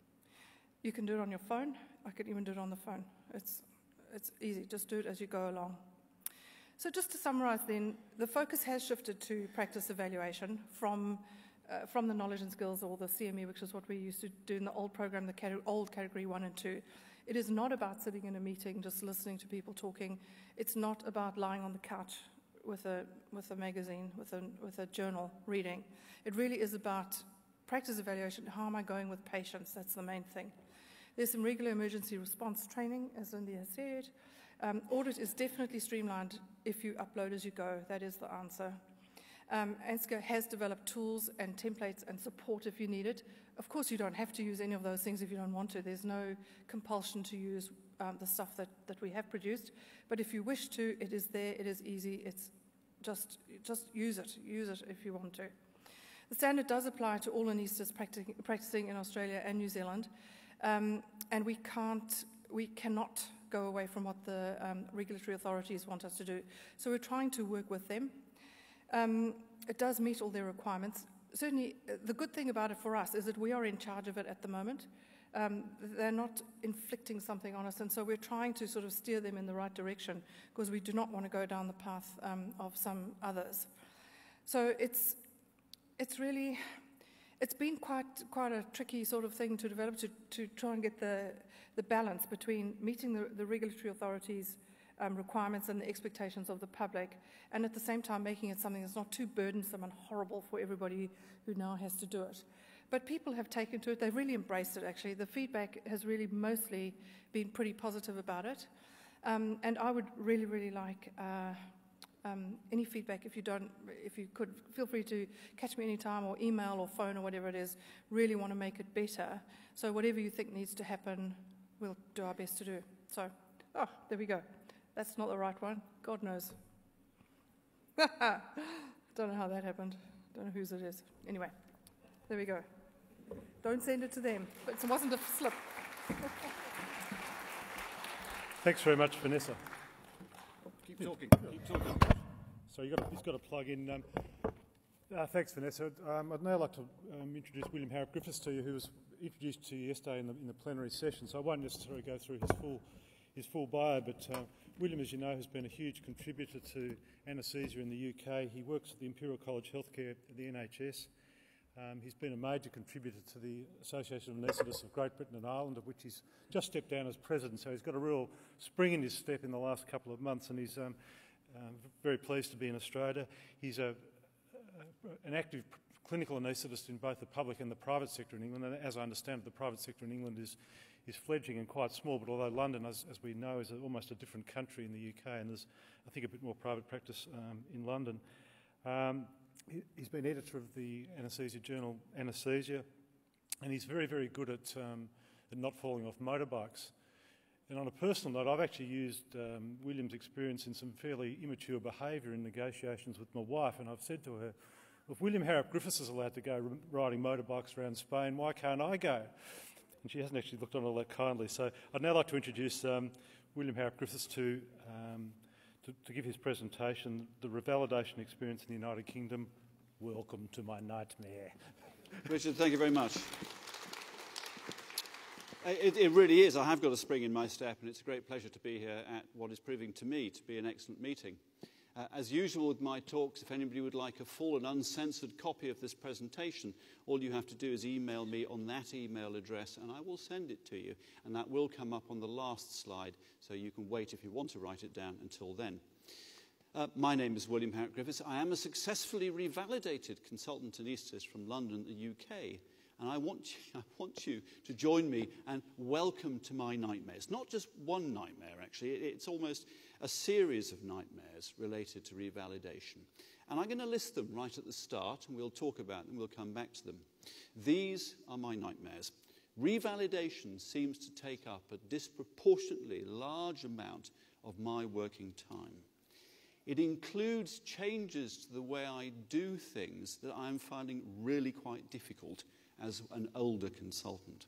You can do it on your phone. I could even do it on the phone. It's it's easy. Just do it as you go along. So just to summarize then, the focus has shifted to practice evaluation from uh, from the knowledge and skills, or the C M E, which is what we used to do in the old program, the category, old category one and two. It is not about sitting in a meeting just listening to people talking. It's not about lying on the couch with a with a magazine, with a with a journal reading. It really is about practice evaluation. How am I going with patients? That's the main thing. There's some regular emergency response training, as Lindy has said. Um, audit is definitely streamlined if you upload as you go. That is the answer. Um, ANZCA has developed tools and templates and support if you need it. Of course, you don't have to use any of those things if you don't want to. There's no compulsion to use um, the stuff that, that we have produced. But if you wish to, it is there, it is easy. It's just, just use it. Use it if you want to. The standard does apply to all anaesthetists practicing, practicing in Australia and New Zealand. Um, and we can't, we cannot go away from what the um, regulatory authorities want us to do. So we're trying to work with them. Um, it does meet all their requirements. Certainly, the good thing about it for us is that we are in charge of it at the moment. Um, they're not inflicting something on us, and so we're trying to sort of steer them in the right direction because we do not want to go down the path um, of some others. So it's it's really it's been quite quite a tricky sort of thing to develop to, to try and get the the balance between meeting the, the regulatory authorities' Um, requirements and the expectations of the public, and at the same time making it something that's not too burdensome and horrible for everybody who now has to do it. But people have taken to it, they've really embraced it actually. The feedback has really mostly been pretty positive about it. Um, and I would really, really like uh, um, any feedback. If you don't, if you could, feel free to catch me anytime, or email or phone or whatever it is. Really want to make it better. So whatever you think needs to happen, we'll do our best to do. So, oh, there we go. That's not the right one. God knows. Don't know how that happened. Don't know whose it is. Anyway, there we go. Don't send it to them. But it wasn't a slip. Thanks very much, Vanessa. Keep talking. Keep talking. So you got to, he's got to plug in. Um, uh, thanks, Vanessa. Um, I'd now like to um, introduce William Harrop Griffiths to you, who was introduced to you yesterday in the, in the plenary session. So I won't necessarily go through his full his full bio, but uh, William, as you know, has been a huge contributor to anaesthesia in the U K. He works at the Imperial College Healthcare at the N H S. Um, he's been a major contributor to the Association of Anaesthetists of Great Britain and Ireland, of which he's just stepped down as president. So he's got a real spring in his step in the last couple of months, and he's um, um, very pleased to be in Australia. He's a, a, an active clinical anaesthetist in both the public and the private sector in England. And as I understand it, the private sector in England is, is fledgling and quite small, but although London, as, as we know, is a, almost a different country in the U K, and there's, I think, a bit more private practice um, in London. Um, he, he's been editor of the anaesthesia journal Anaesthesia, and he's very, very good at, um, at not falling off motorbikes. And on a personal note, I've actually used um, William's experience in some fairly immature behaviour in negotiations with my wife, and I've said to her, if William Harrop Griffiths is allowed to go riding motorbikes around Spain, why can't I go? And she hasn't actually looked on all that kindly. So I'd now like to introduce um, William Harrop Griffiths to, um, to, to give his presentation, The Revalidation Experience in the United Kingdom. Welcome to my nightmare. Richard, thank you very much. It, it really is. I have got a spring in my step, and it's a great pleasure to be here at what is proving to me to be an excellent meeting. Uh, as usual with my talks, if anybody would like a full and uncensored copy of this presentation, all you have to do is email me on that email address and I will send it to you. And that will come up on the last slide, so you can wait if you want to write it down until then. Uh, my name is William Harrop Griffiths. I am a successfully revalidated consultant anaesthetist from London, the U K. And I want, you, I want you to join me and welcome to my nightmares. Not just one nightmare, actually. It's almost a series of nightmares related to revalidation. And I'm going to list them right at the start, and we'll talk about them. We'll come back to them. These are my nightmares. Revalidation seems to take up a disproportionately large amount of my working time. It includes changes to the way I do things that I'm finding really quite difficult as an older consultant.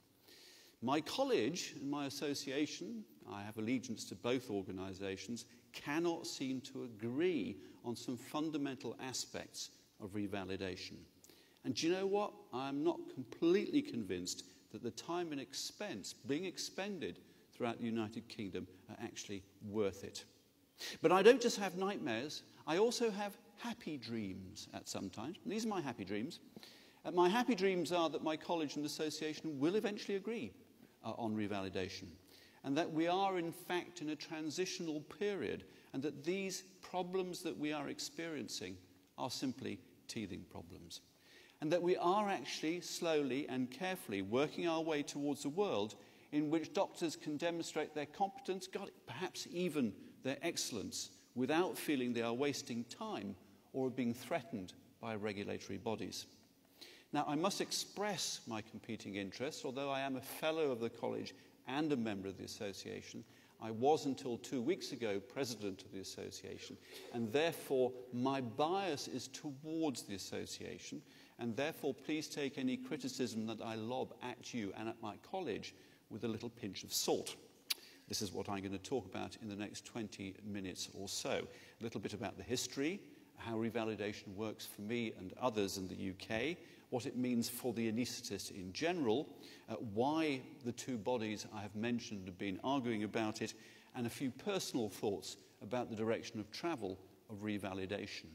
My college and my association, I have allegiance to both organisations, cannot seem to agree on some fundamental aspects of revalidation. And do you know what? I'm not completely convinced that the time and expense being expended throughout the United Kingdom are actually worth it. But I don't just have nightmares, I also have happy dreams at some times. These are my happy dreams. Uh, my happy dreams are that my college and association will eventually agree uh, on revalidation, and that we are in fact in a transitional period, and that these problems that we are experiencing are simply teething problems, and that we are actually slowly and carefully working our way towards a world in which doctors can demonstrate their competence, God, perhaps even their excellence, without feeling they are wasting time or being threatened by regulatory bodies. Now, I must express my competing interests. Although I am a fellow of the college and a member of the association, I was until two weeks ago president of the association, and therefore my bias is towards the association, and therefore please take any criticism that I lob at you and at my college with a little pinch of salt. This is what I'm going to talk about in the next twenty minutes or so. A little bit about the history, how revalidation works for me and others in the U K, what it means for the anaesthetist in general, uh, why the two bodies I have mentioned have been arguing about it, and a few personal thoughts about the direction of travel of revalidation.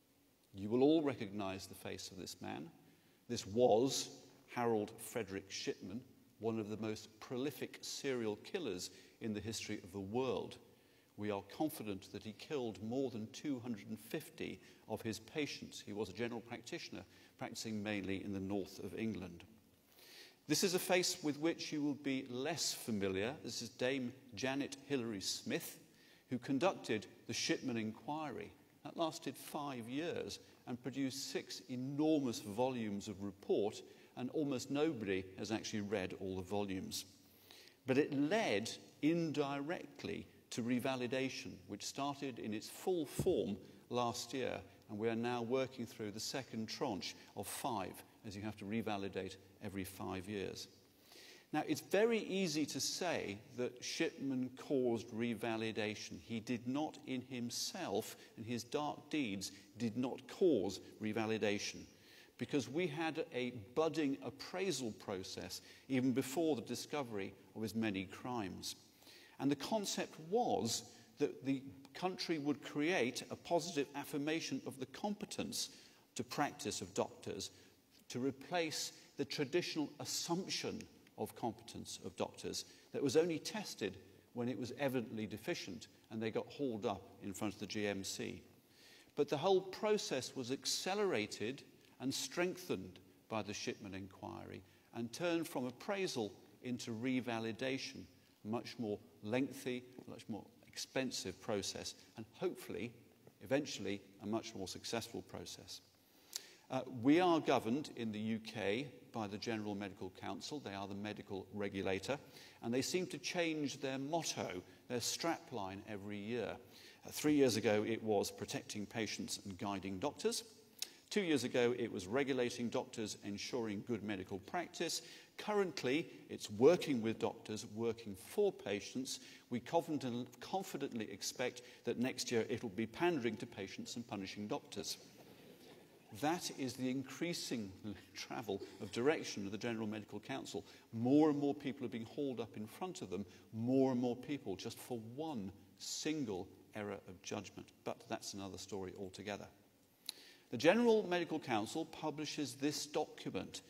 You will all recognise the face of this man. This was Harold Frederick Shipman, one of the most prolific serial killers in the history of the world. We are confident that he killed more than two hundred fifty of his patients. He was a general practitioner, practicing mainly in the north of England. This is a face with which you will be less familiar. This is Dame Janet Hilary Smith, who conducted the Shipman Inquiry. That lasted five years and produced six enormous volumes of report, and almost nobody has actually read all the volumes. But it led indirectly to revalidation, which started in its full form last year, and we are now working through the second tranche of five, as you have to revalidate every five years. Now, it's very easy to say that Shipman caused revalidation. He did not in himself, and his dark deeds did not cause revalidation, because we had a budding appraisal process even before the discovery of his many crimes. And the concept was that the country would create a positive affirmation of the competence to practice of doctors to replace the traditional assumption of competence of doctors that was only tested when it was evidently deficient and they got hauled up in front of the G M C. But the whole process was accelerated and strengthened by the Shipman inquiry and turned from appraisal into revalidation, a much more lengthy, much more expensive process, and hopefully, eventually, a much more successful process. Uh, we are governed in the U K by the General Medical Council. They are the medical regulator, and they seem to change their motto, their strapline, every year. Uh, three years ago, it was protecting patients and guiding doctors. Two years ago, it was regulating doctors, ensuring good medical practice. Currently, it's working with doctors, working for patients. We confident, confidently expect that next year it'll be pandering to patients and punishing doctors. That is the increasing travel of direction of the General Medical Council. More and more people are being hauled up in front of them, more and more people just for one single error of judgment. But that's another story altogether. The General Medical Council publishes this document,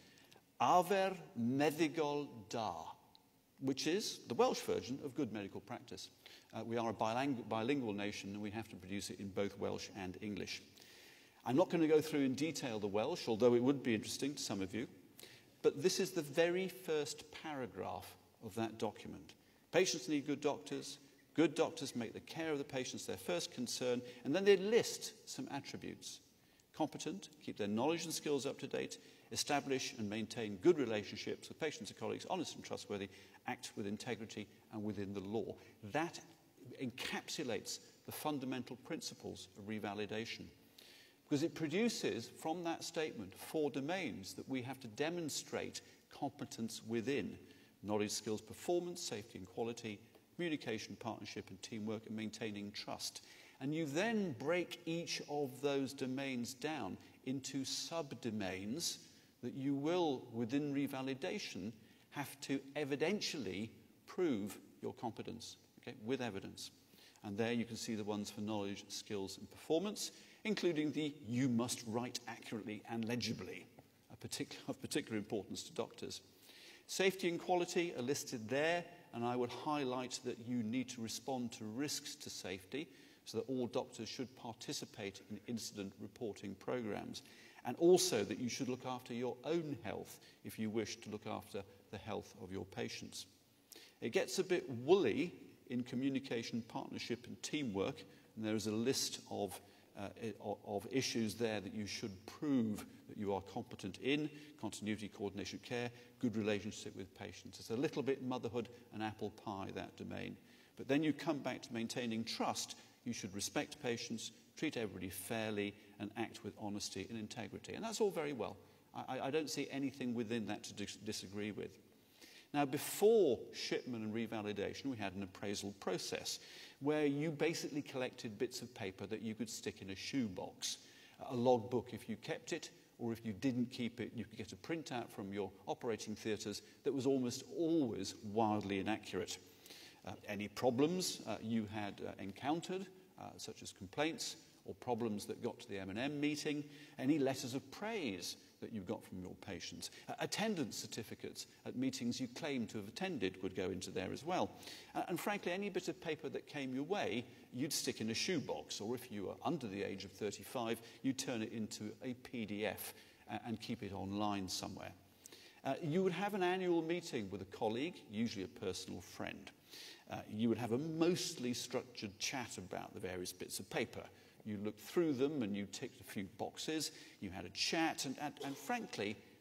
Arfer Meddygol Da, which is the Welsh version of good medical practice. Uh, we are a bilingual, bilingual nation, and we have to produce it in both Welsh and English. I'm not going to go through in detail the Welsh, although it would be interesting to some of you, but this is the very first paragraph of that document. Patients need good doctors. Good doctors make the care of the patients their first concern, and then they list some attributes. Competent, keep their knowledge and skills up to date, establish and maintain good relationships with patients and colleagues, honest and trustworthy, act with integrity and within the law. That encapsulates the fundamental principles of revalidation, because it produces from that statement four domains that we have to demonstrate competence within: knowledge, skills, performance, safety and quality, communication, partnership and teamwork, and maintaining trust. And you then break each of those domains down into subdomains that you will, within revalidation, have to evidentially prove your competence, okay, with evidence. And there you can see the ones for knowledge, skills and performance, including the you must write accurately and legibly, a particular, of particular importance to doctors. Safety and quality are listed there, and I would highlight that you need to respond to risks to safety, so that all doctors should participate in incident reporting programs, and also that you should look after your own health if you wish to look after the health of your patients. It gets a bit woolly in communication, partnership and teamwork, and there is a list of, uh, of issues there that you should prove that you are competent in: continuity, coordination, care, good relationship with patients. It's a little bit motherhood and apple pie, that domain. But then you come back to maintaining trust. You should respect patients, treat everybody fairly, and act with honesty and integrity. And that's all very well. I, I don't see anything within that to dis disagree with. Now, before Shipman and revalidation, we had an appraisal process where you basically collected bits of paper that you could stick in a shoebox, a logbook if you kept it, or if you didn't keep it, you could get a printout from your operating theatres that was almost always wildly inaccurate. Uh, any problems uh, you had uh, encountered, uh, such as complaints or problems that got to the M and M meeting, any letters of praise that you got from your patients, uh, attendance certificates at meetings you claimed to have attended would go into there as well. Uh, and frankly, any bit of paper that came your way, you'd stick in a shoebox, or if you were under the age of thirty-five, you'd turn it into a P D F uh, and keep it online somewhere. Uh, you would have an annual meeting with a colleague, usually a personal friend. Uh, you would have a mostly structured chat about the various bits of paper. You looked through them and you ticked a few boxes. You had a chat, and, and, and frankly,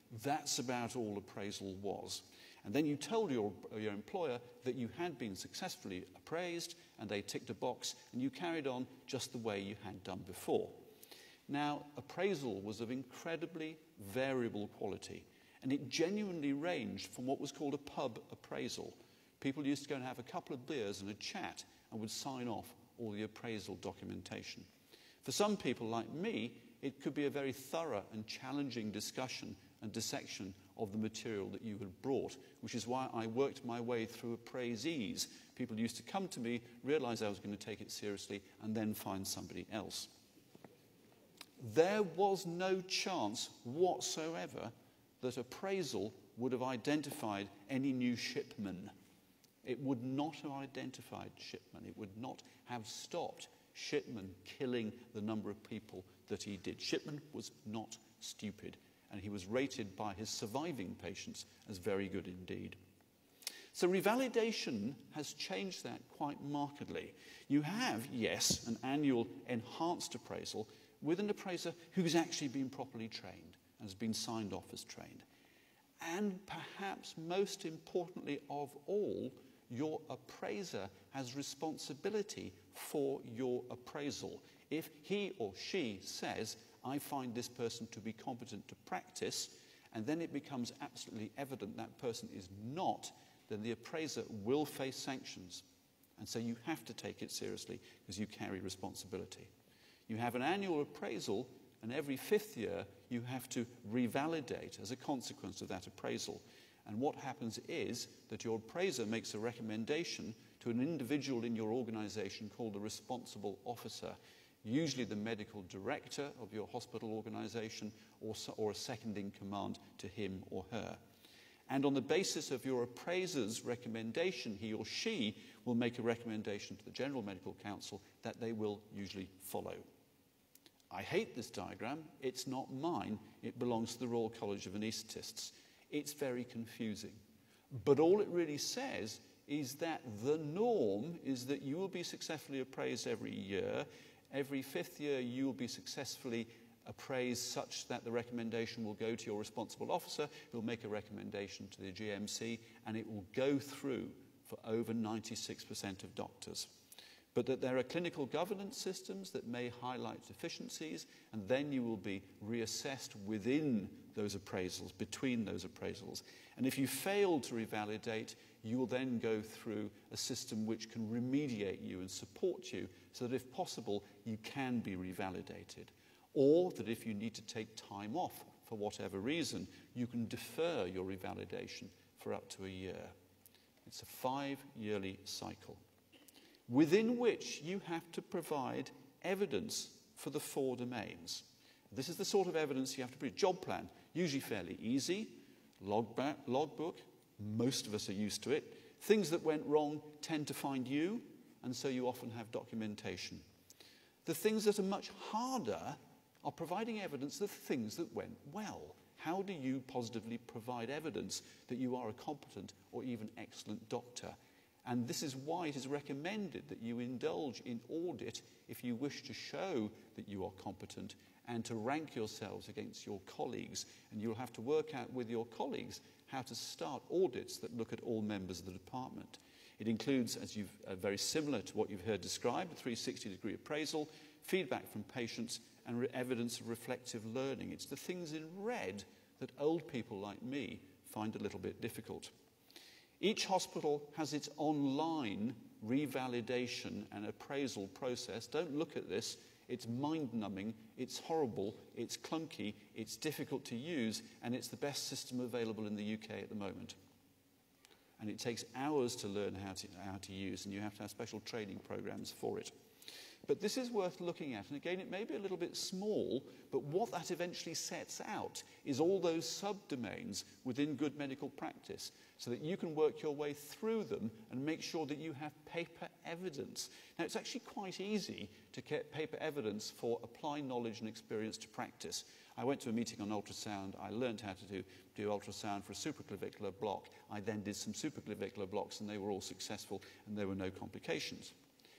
That's about all appraisal was. And then you told your, your employer that you had been successfully appraised, and they ticked a box, and you carried on just the way you had done before. Now, appraisal was of incredibly variable quality, and it genuinely ranged from what was called a pub appraisal. People used to go and have a couple of beers and a chat and would sign off all the appraisal documentation. For some people like me, it could be a very thorough and challenging discussion and dissection of the material that you had brought, which is why I worked my way through appraisees. People used to come to me, realize I was going to take it seriously, and then find somebody else. There was no chance whatsoever that appraisal would have identified any new shipman. It would not have identified Shipman. It would not have stopped Shipman killing the number of people that he did. Shipman was not stupid, and he was rated by his surviving patients as very good indeed. So revalidation has changed that quite markedly. You have, yes, an annual enhanced appraisal with an appraiser who's actually been properly trained and has been signed off as trained. And perhaps most importantly of all, your appraiser has responsibility for your appraisal. If he or she says, I find this person to be competent to practice, and then it becomes absolutely evident that person is not, then the appraiser will face sanctions. And so you have to take it seriously because you carry responsibility. You have an annual appraisal, and every fifth year you have to revalidate as a consequence of that appraisal. And what happens is that your appraiser makes a recommendation to an individual in your organization called the responsible officer, usually the medical director of your hospital organization or, or a second in command to him or her. And on the basis of your appraiser's recommendation, he or she will make a recommendation to the General Medical Council that they will usually follow. I hate this diagram. It's not mine. It belongs to the Royal College of Anaesthetists. It's very confusing. But all it really says is that the norm is that you will be successfully appraised every year. Every fifth year you will be successfully appraised such that the recommendation will go to your responsible officer, who will make a recommendation to the G M C, and it will go through for over ninety-six percent of doctors. But that there are clinical governance systems that may highlight deficiencies, and then you will be reassessed within those appraisals, between those appraisals. And if you fail to revalidate, you will then go through a system which can remediate you and support you so that if possible, you can be revalidated. Or that if you need to take time off for whatever reason, you can defer your revalidation for up to a year. It's a five-yearly cycle, within which you have to provide evidence for the four domains. This is the sort of evidence you have to prove. Job plan, usually fairly easy. Logbook, logbook, most of us are used to it. Things that went wrong tend to find you, and so you often have documentation. The things that are much harder are providing evidence of things that went well. How do you positively provide evidence that you are a competent or even excellent doctor? And this is why it is recommended that you indulge in audit if you wish to show that you are competent and to rank yourselves against your colleagues. And you'll have to work out with your colleagues how to start audits that look at all members of the department. It includes, as you've uh, very similar to what you've heard described, a three sixty degree appraisal, feedback from patients, and re evidence of reflective learning. It's the things in red that old people like me find a little bit difficult. Each hospital has its online revalidation and appraisal process. Don't look at this. It's mind-numbing, it's horrible, it's clunky, it's difficult to use, and it's the best system available in the U K at the moment. And it takes hours to learn how to, how to use, and you have to have special training programs for it. But this is worth looking at, and again, it may be a little bit small, but what that eventually sets out is all those subdomains within good medical practice, so that you can work your way through them and make sure that you have paper evidence. Now, it's actually quite easy to get paper evidence for applying knowledge and experience to practice. I went to a meeting on ultrasound. I learned how to do, do ultrasound for a supraclavicular block. I then did some supraclavicular blocks, and they were all successful, and there were no complications.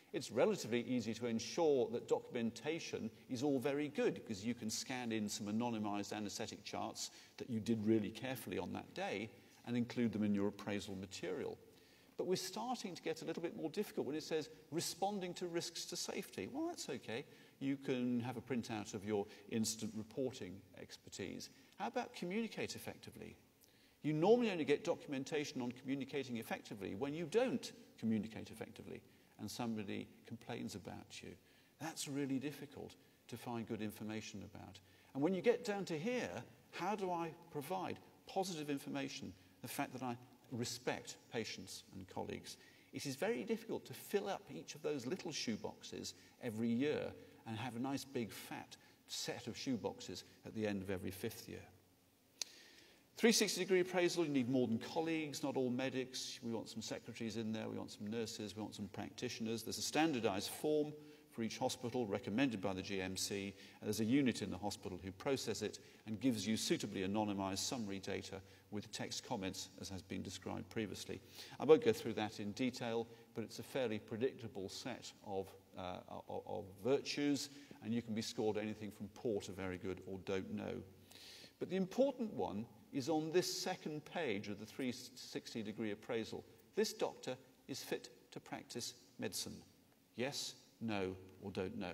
It's relatively easy to ensure that documentation is all very good because you can scan in some anonymized anaesthetic charts that you did really carefully on that day and include them in your appraisal material. But we're starting to get a little bit more difficult when it says responding to risks to safety. Well, that's okay. You can have a printout of your incident reporting expertise. How about communicate effectively? You normally only get documentation on communicating effectively when you don't communicate effectively and somebody complains about you. That's really difficult to find good information about. And when you get down to here, how do I provide positive information, the fact that I respect patients and colleagues? It is very difficult to fill up each of those little shoeboxes every year and have a nice big fat set of shoeboxes at the end of every fifth year. three sixty degree appraisal, you need more than colleagues, not all medics. We want some secretaries in there, we want some nurses, we want some practitioners. There's a standardised form for each hospital recommended by the G M C, and there's a unit in the hospital who process it and gives you suitably anonymised summary data with text comments, as has been described previously. I won't go through that in detail, but it's a fairly predictable set of, uh, of, of virtues, and you can be scored anything from poor to very good or don't know. But the important one is on this second page of the three sixty degree appraisal. This doctor is fit to practice medicine. Yes, no, or don't know.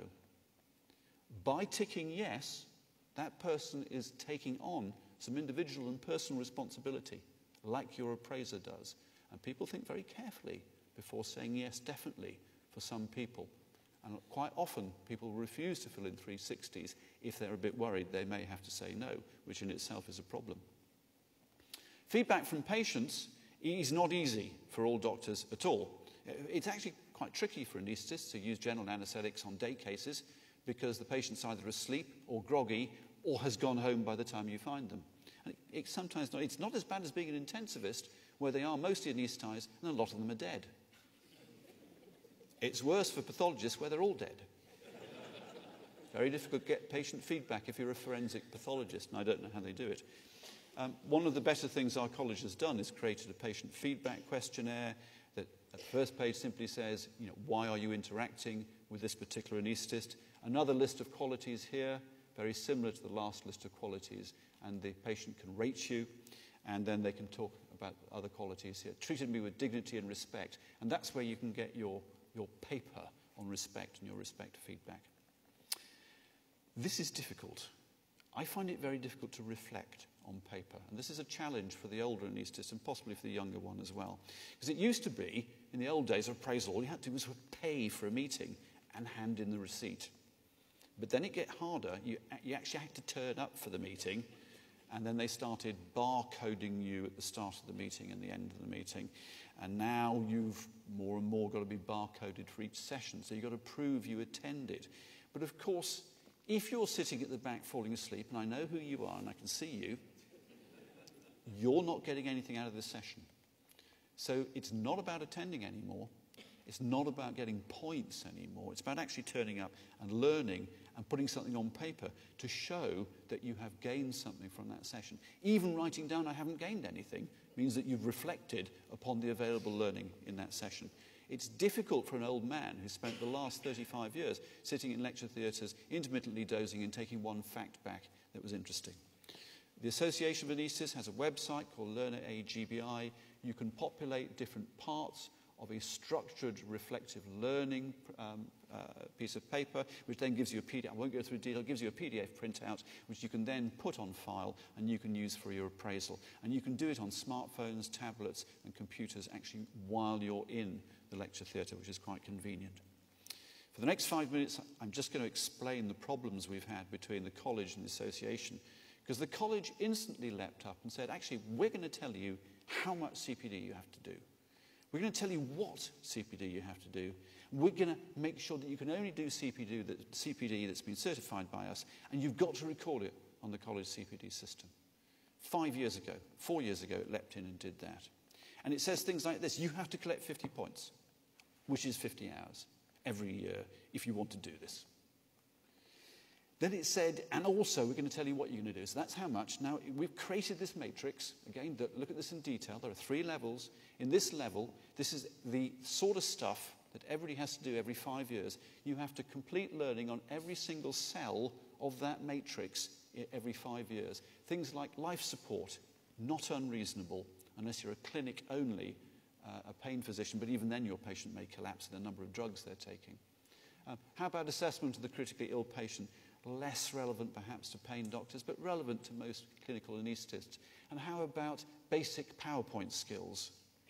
By ticking yes, that person is taking on some individual and personal responsibility, like your appraiser does. And people think very carefully before saying yes, definitely, for some people. And quite often, people refuse to fill in three sixties if they're a bit worried they may have to say no, which in itself is a problem. Feedback from patients is not easy for all doctors at all. It's actually quite tricky for anaesthetists to use general anaesthetics on day cases because the patient's either asleep or groggy or has gone home by the time you find them. And it, it's sometimes not, it's not as bad as being an intensivist where they are mostly anaesthetised and a lot of them are dead. It's worse for pathologists where they're all dead. Very difficult to get patient feedback if you're a forensic pathologist, and I don't know how they do it. Um, one of the better things our college has done is created a patient feedback questionnaire that at the first page simply says, you know, why are you interacting with this particular anaesthetist? Another list of qualities here, very similar to the last list of qualities, and the patient can rate you, and then they can talk about other qualities here. Treated me with dignity and respect, and that's where you can get your, your paper on respect and your respect feedback. This is difficult. I find it very difficult to reflect on paper. And this is a challenge for the older anaesthetist and possibly for the younger one as well. Because it used to be, in the old days of appraisal, all you had to do was pay for a meeting and hand in the receipt. But then it got harder. You, you actually had to turn up for the meeting, and then they started barcoding you at the start of the meeting and the end of the meeting. And now you've more and more got to be barcoded for each session, so you've got to prove you attended. But of course, if you're sitting at the back falling asleep, and I know who you are and I can see you, you're not getting anything out of this session. So it's not about attending anymore. It's not about getting points anymore. It's about actually turning up and learning and putting something on paper to show that you have gained something from that session. Even writing down I haven't gained anything means that you've reflected upon the available learning in that session. It's difficult for an old man who spent the last thirty-five years sitting in lecture theatres, intermittently dozing and taking one fact back that was interesting. The Association of Anaesthetists has a website called Learner A G B I. You can populate different parts of a structured reflective learning um, uh, piece of paper, which then gives you a P D F. I won't go through detail. It gives you a P D F printout, which you can then put on file and you can use for your appraisal. And you can do it on smartphones, tablets, and computers actually while you're in the lecture theatre, which is quite convenient. For the next five minutes, I'm just going to explain the problems we've had between the college and the association, because the college instantly leapt up and said, actually, we're going to tell you how much C P D you have to do. We're going to tell you what C P D you have to do. We're going to make sure that you can only do C P D, that, C P D that's been certified by us, and you've got to record it on the college C P D system. Five years ago, four years ago, it leapt in and did that. And it says things like this: you have to collect fifty points, which is fifty hours every year if you want to do this. Then it said, and also we're going to tell you what you're going to do. So that's how much. Now, we've created this matrix. Again, look at this in detail. There are three levels. In this level, this is the sort of stuff that everybody has to do every five years. You have to complete learning on every single cell of that matrix every five years. Things like life support, not unreasonable, unless you're a clinic only, uh, a pain physician, but even then your patient may collapse in the number of drugs they're taking. Uh, how about assessment of the critically ill patient? Less relevant perhaps to pain doctors, but relevant to most clinical anaesthetists. And how about basic PowerPoint skills?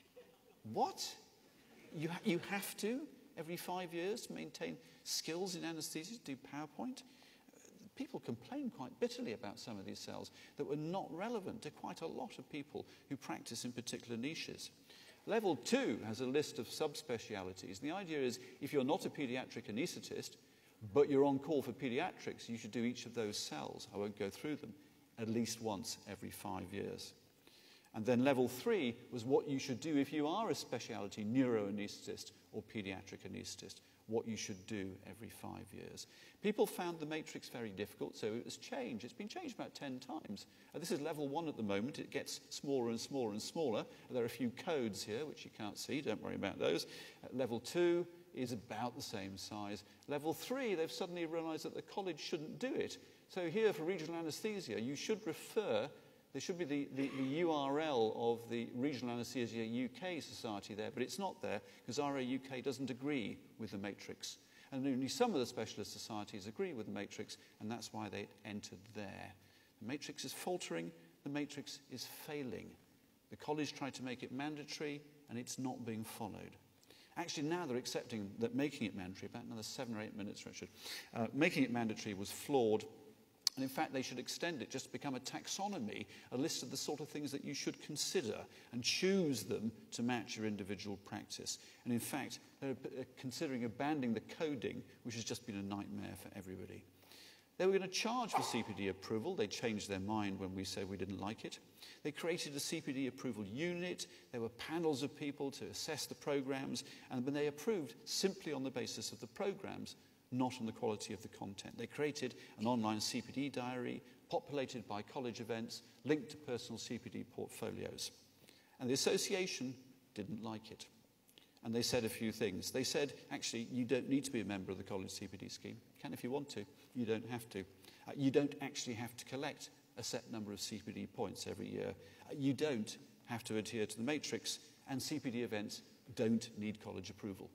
What? You, ha you have to, every five years, maintain skills in anaesthesia to do PowerPoint? People complain quite bitterly about some of these cells that were not relevant to quite a lot of people who practice in particular niches. Level two has a list of subspecialities. The idea is if you're not a paediatric anaesthetist, but you're on call for paediatrics, you should do each of those cells. I won't go through them, at least once every five years. And then level three was what you should do if you are a specialty neuroanaesthetist or paediatric anaesthetist, what you should do every five years. People found the matrix very difficult, so it was changed. It's been changed about ten times. Uh, this is level one at the moment. It gets smaller and smaller and smaller. There are a few codes here, which you can't see. Don't worry about those. Uh, level two is about the same size. Level three, they've suddenly realized that the college shouldn't do it. So here for regional anesthesia, you should refer, there should be the, the, the U R L of the Regional Anesthesia U K Society there, but it's not there because R A U K doesn't agree with the matrix. And only some of the specialist societies agree with the matrix, and that's why they entered there. The matrix is faltering, the matrix is failing. The college tried to make it mandatory, and it's not being followed. Actually, now they're accepting that making it mandatory, about another seven or eight minutes, Richard, uh, making it mandatory was flawed. And in fact, they should extend it just to become a taxonomy, a list of the sort of things that you should consider and choose them to match your individual practice. And in fact, they're considering abandoning the coding, which has just been a nightmare for everybody. They were going to charge for C P D approval. They changed their mind when we said we didn't like it. They created a C P D approval unit. There were panels of people to assess the programs, and when they approved simply on the basis of the programs, not on the quality of the content. They created an online C P D diary, populated by college events, linked to personal C P D portfolios. And the association didn't like it. And they said a few things. They said, actually, you don't need to be a member of the college C P D scheme. You can if you want to. You don't have to. Uh, you don't actually have to collect a set number of C P D points every year. Uh, you don't have to adhere to the matrix, and C P D events don't need college approval.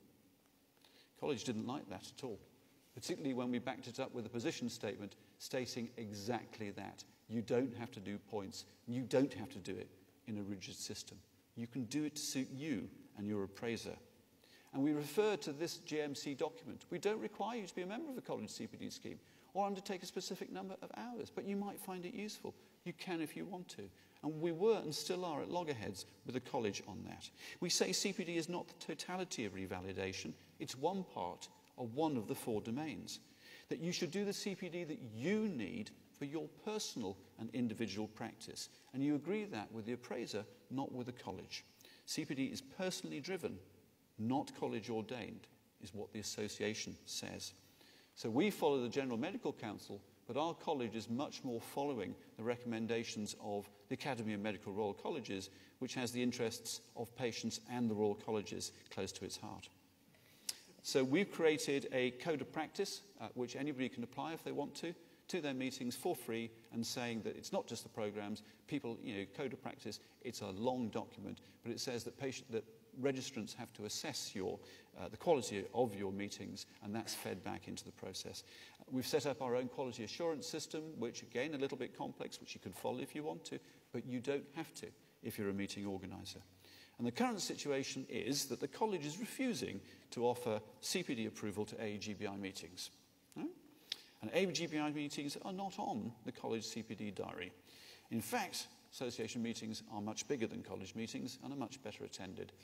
College didn't like that at all, particularly when we backed it up with a position statement stating exactly that. You don't have to do points. You don't have to do it in a rigid system. You can do it to suit you and your appraiser. And we refer to this G M C document. We don't require you to be a member of the college C P D scheme or undertake a specific number of hours, but you might find it useful. You can if you want to. And we were and still are at loggerheads with the college on that. We say C P D is not the totality of revalidation. It's one part of one of the four domains. That you should do the C P D that you need for your personal and individual practice. And you agree that with the appraiser, not with the college. C P D is personally driven, not college ordained, is what the association says. So we follow the General Medical Council, but our college is much more following the recommendations of the Academy of Medical Royal Colleges, which has the interests of patients and the Royal Colleges close to its heart. So we've created a code of practice, uh, which anybody can apply if they want to, to their meetings for free, and saying that it's not just the programs, people, you know, code of practice, it's a long document, but it says that patient, that registrants have to assess your, uh, the quality of your meetings, and that's fed back into the process. Uh, we've set up our own quality assurance system, which again, a little bit complex, which you can follow if you want to, but you don't have to if you're a meeting organizer. And the current situation is that the college is refusing to offer C P D approval to A G B I meetings. No? And A G B I meetings are not on the college C P D diary. In fact, association meetings are much bigger than college meetings and are much better attended.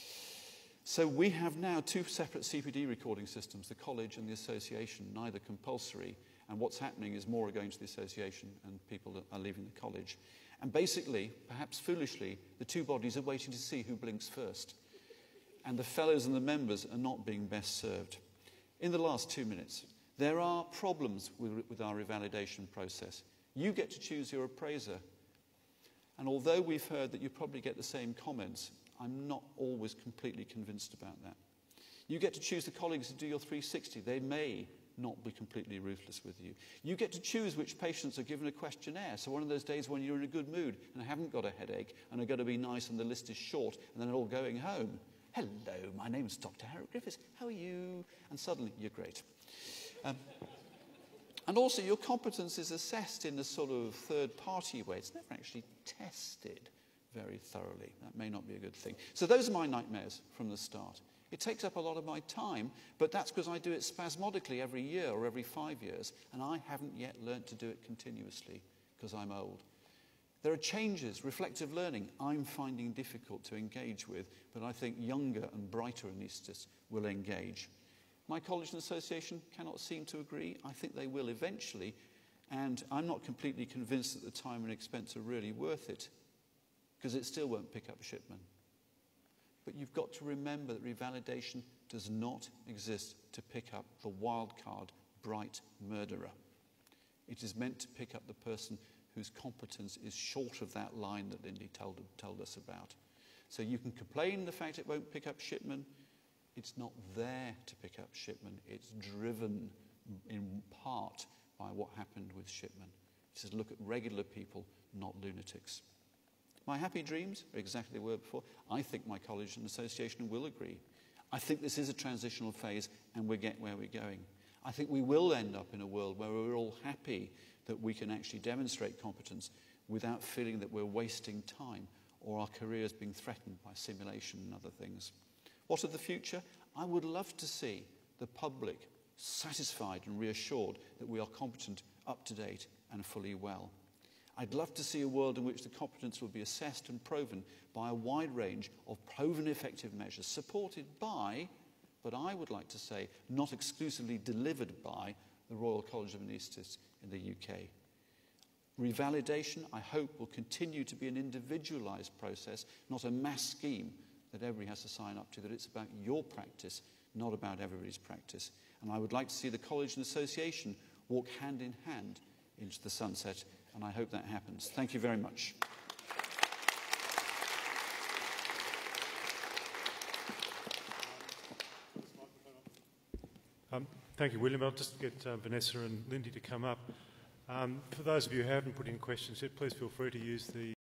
So we have now two separate C P D recording systems, the college and the association, neither compulsory. And what's happening is more are going to the association and people are leaving the college. And basically, perhaps foolishly, the two bodies are waiting to see who blinks first. And the fellows and the members are not being best served. In the last two minutes, there are problems with, with our revalidation process. You get to choose your appraiser. And although we've heard that you probably get the same comments, I'm not always completely convinced about that. You get to choose the colleagues who do your three sixty. They may not be completely ruthless with you. You get to choose which patients are given a questionnaire. So one of those days when you're in a good mood and haven't got a headache and are going to be nice and the list is short and then they're all going home. Hello, my name's Doctor Harry Griffiths. How are you? And suddenly you're great. Um, and also your competence is assessed in a sort of third-party way. It's never actually tested very thoroughly. That may not be a good thing. So those are my nightmares from the start. It takes up a lot of my time, but that's because I do it spasmodically every year or every five years, and I haven't yet learnt to do it continuously because I'm old. There are changes, reflective learning, I'm finding difficult to engage with, but I think younger and brighter anaesthetists will engage. My college and association cannot seem to agree. I think they will eventually, and I'm not completely convinced that the time and expense are really worth it, because it still won't pick up Shipman. But you've got to remember that revalidation does not exist to pick up the wildcard, bright murderer. It is meant to pick up the person whose competence is short of that line that Lindy told, told us about. So you can complain the fact it won't pick up Shipman. It's not there to pick up Shipman. It's driven in part by what happened with Shipman. It says look at regular people, not lunatics. My happy dreams are exactly the word before. I think my college and association will agree. I think this is a transitional phase and we'll get where we're going. I think we will end up in a world where we're all happy that we can actually demonstrate competence without feeling that we're wasting time or our careers being threatened by simulation and other things. What of the future? I would love to see the public satisfied and reassured that we are competent, up to date and fully well. I'd love to see a world in which the competence will be assessed and proven by a wide range of proven effective measures, supported by, but I would like to say, not exclusively delivered by, the Royal College of Anaesthetists in the U K. Revalidation, I hope, will continue to be an individualised process, not a mass scheme that everybody has to sign up to, that it's about your practice, not about everybody's practice. And I would like to see the college and association walk hand in hand into the sunset, and I hope that happens. Thank you very much. Um, thank you, William. I'll just get uh, Vanessa and Lindy to come up. Um, for those of you who haven't put in questions yet, please feel free to use the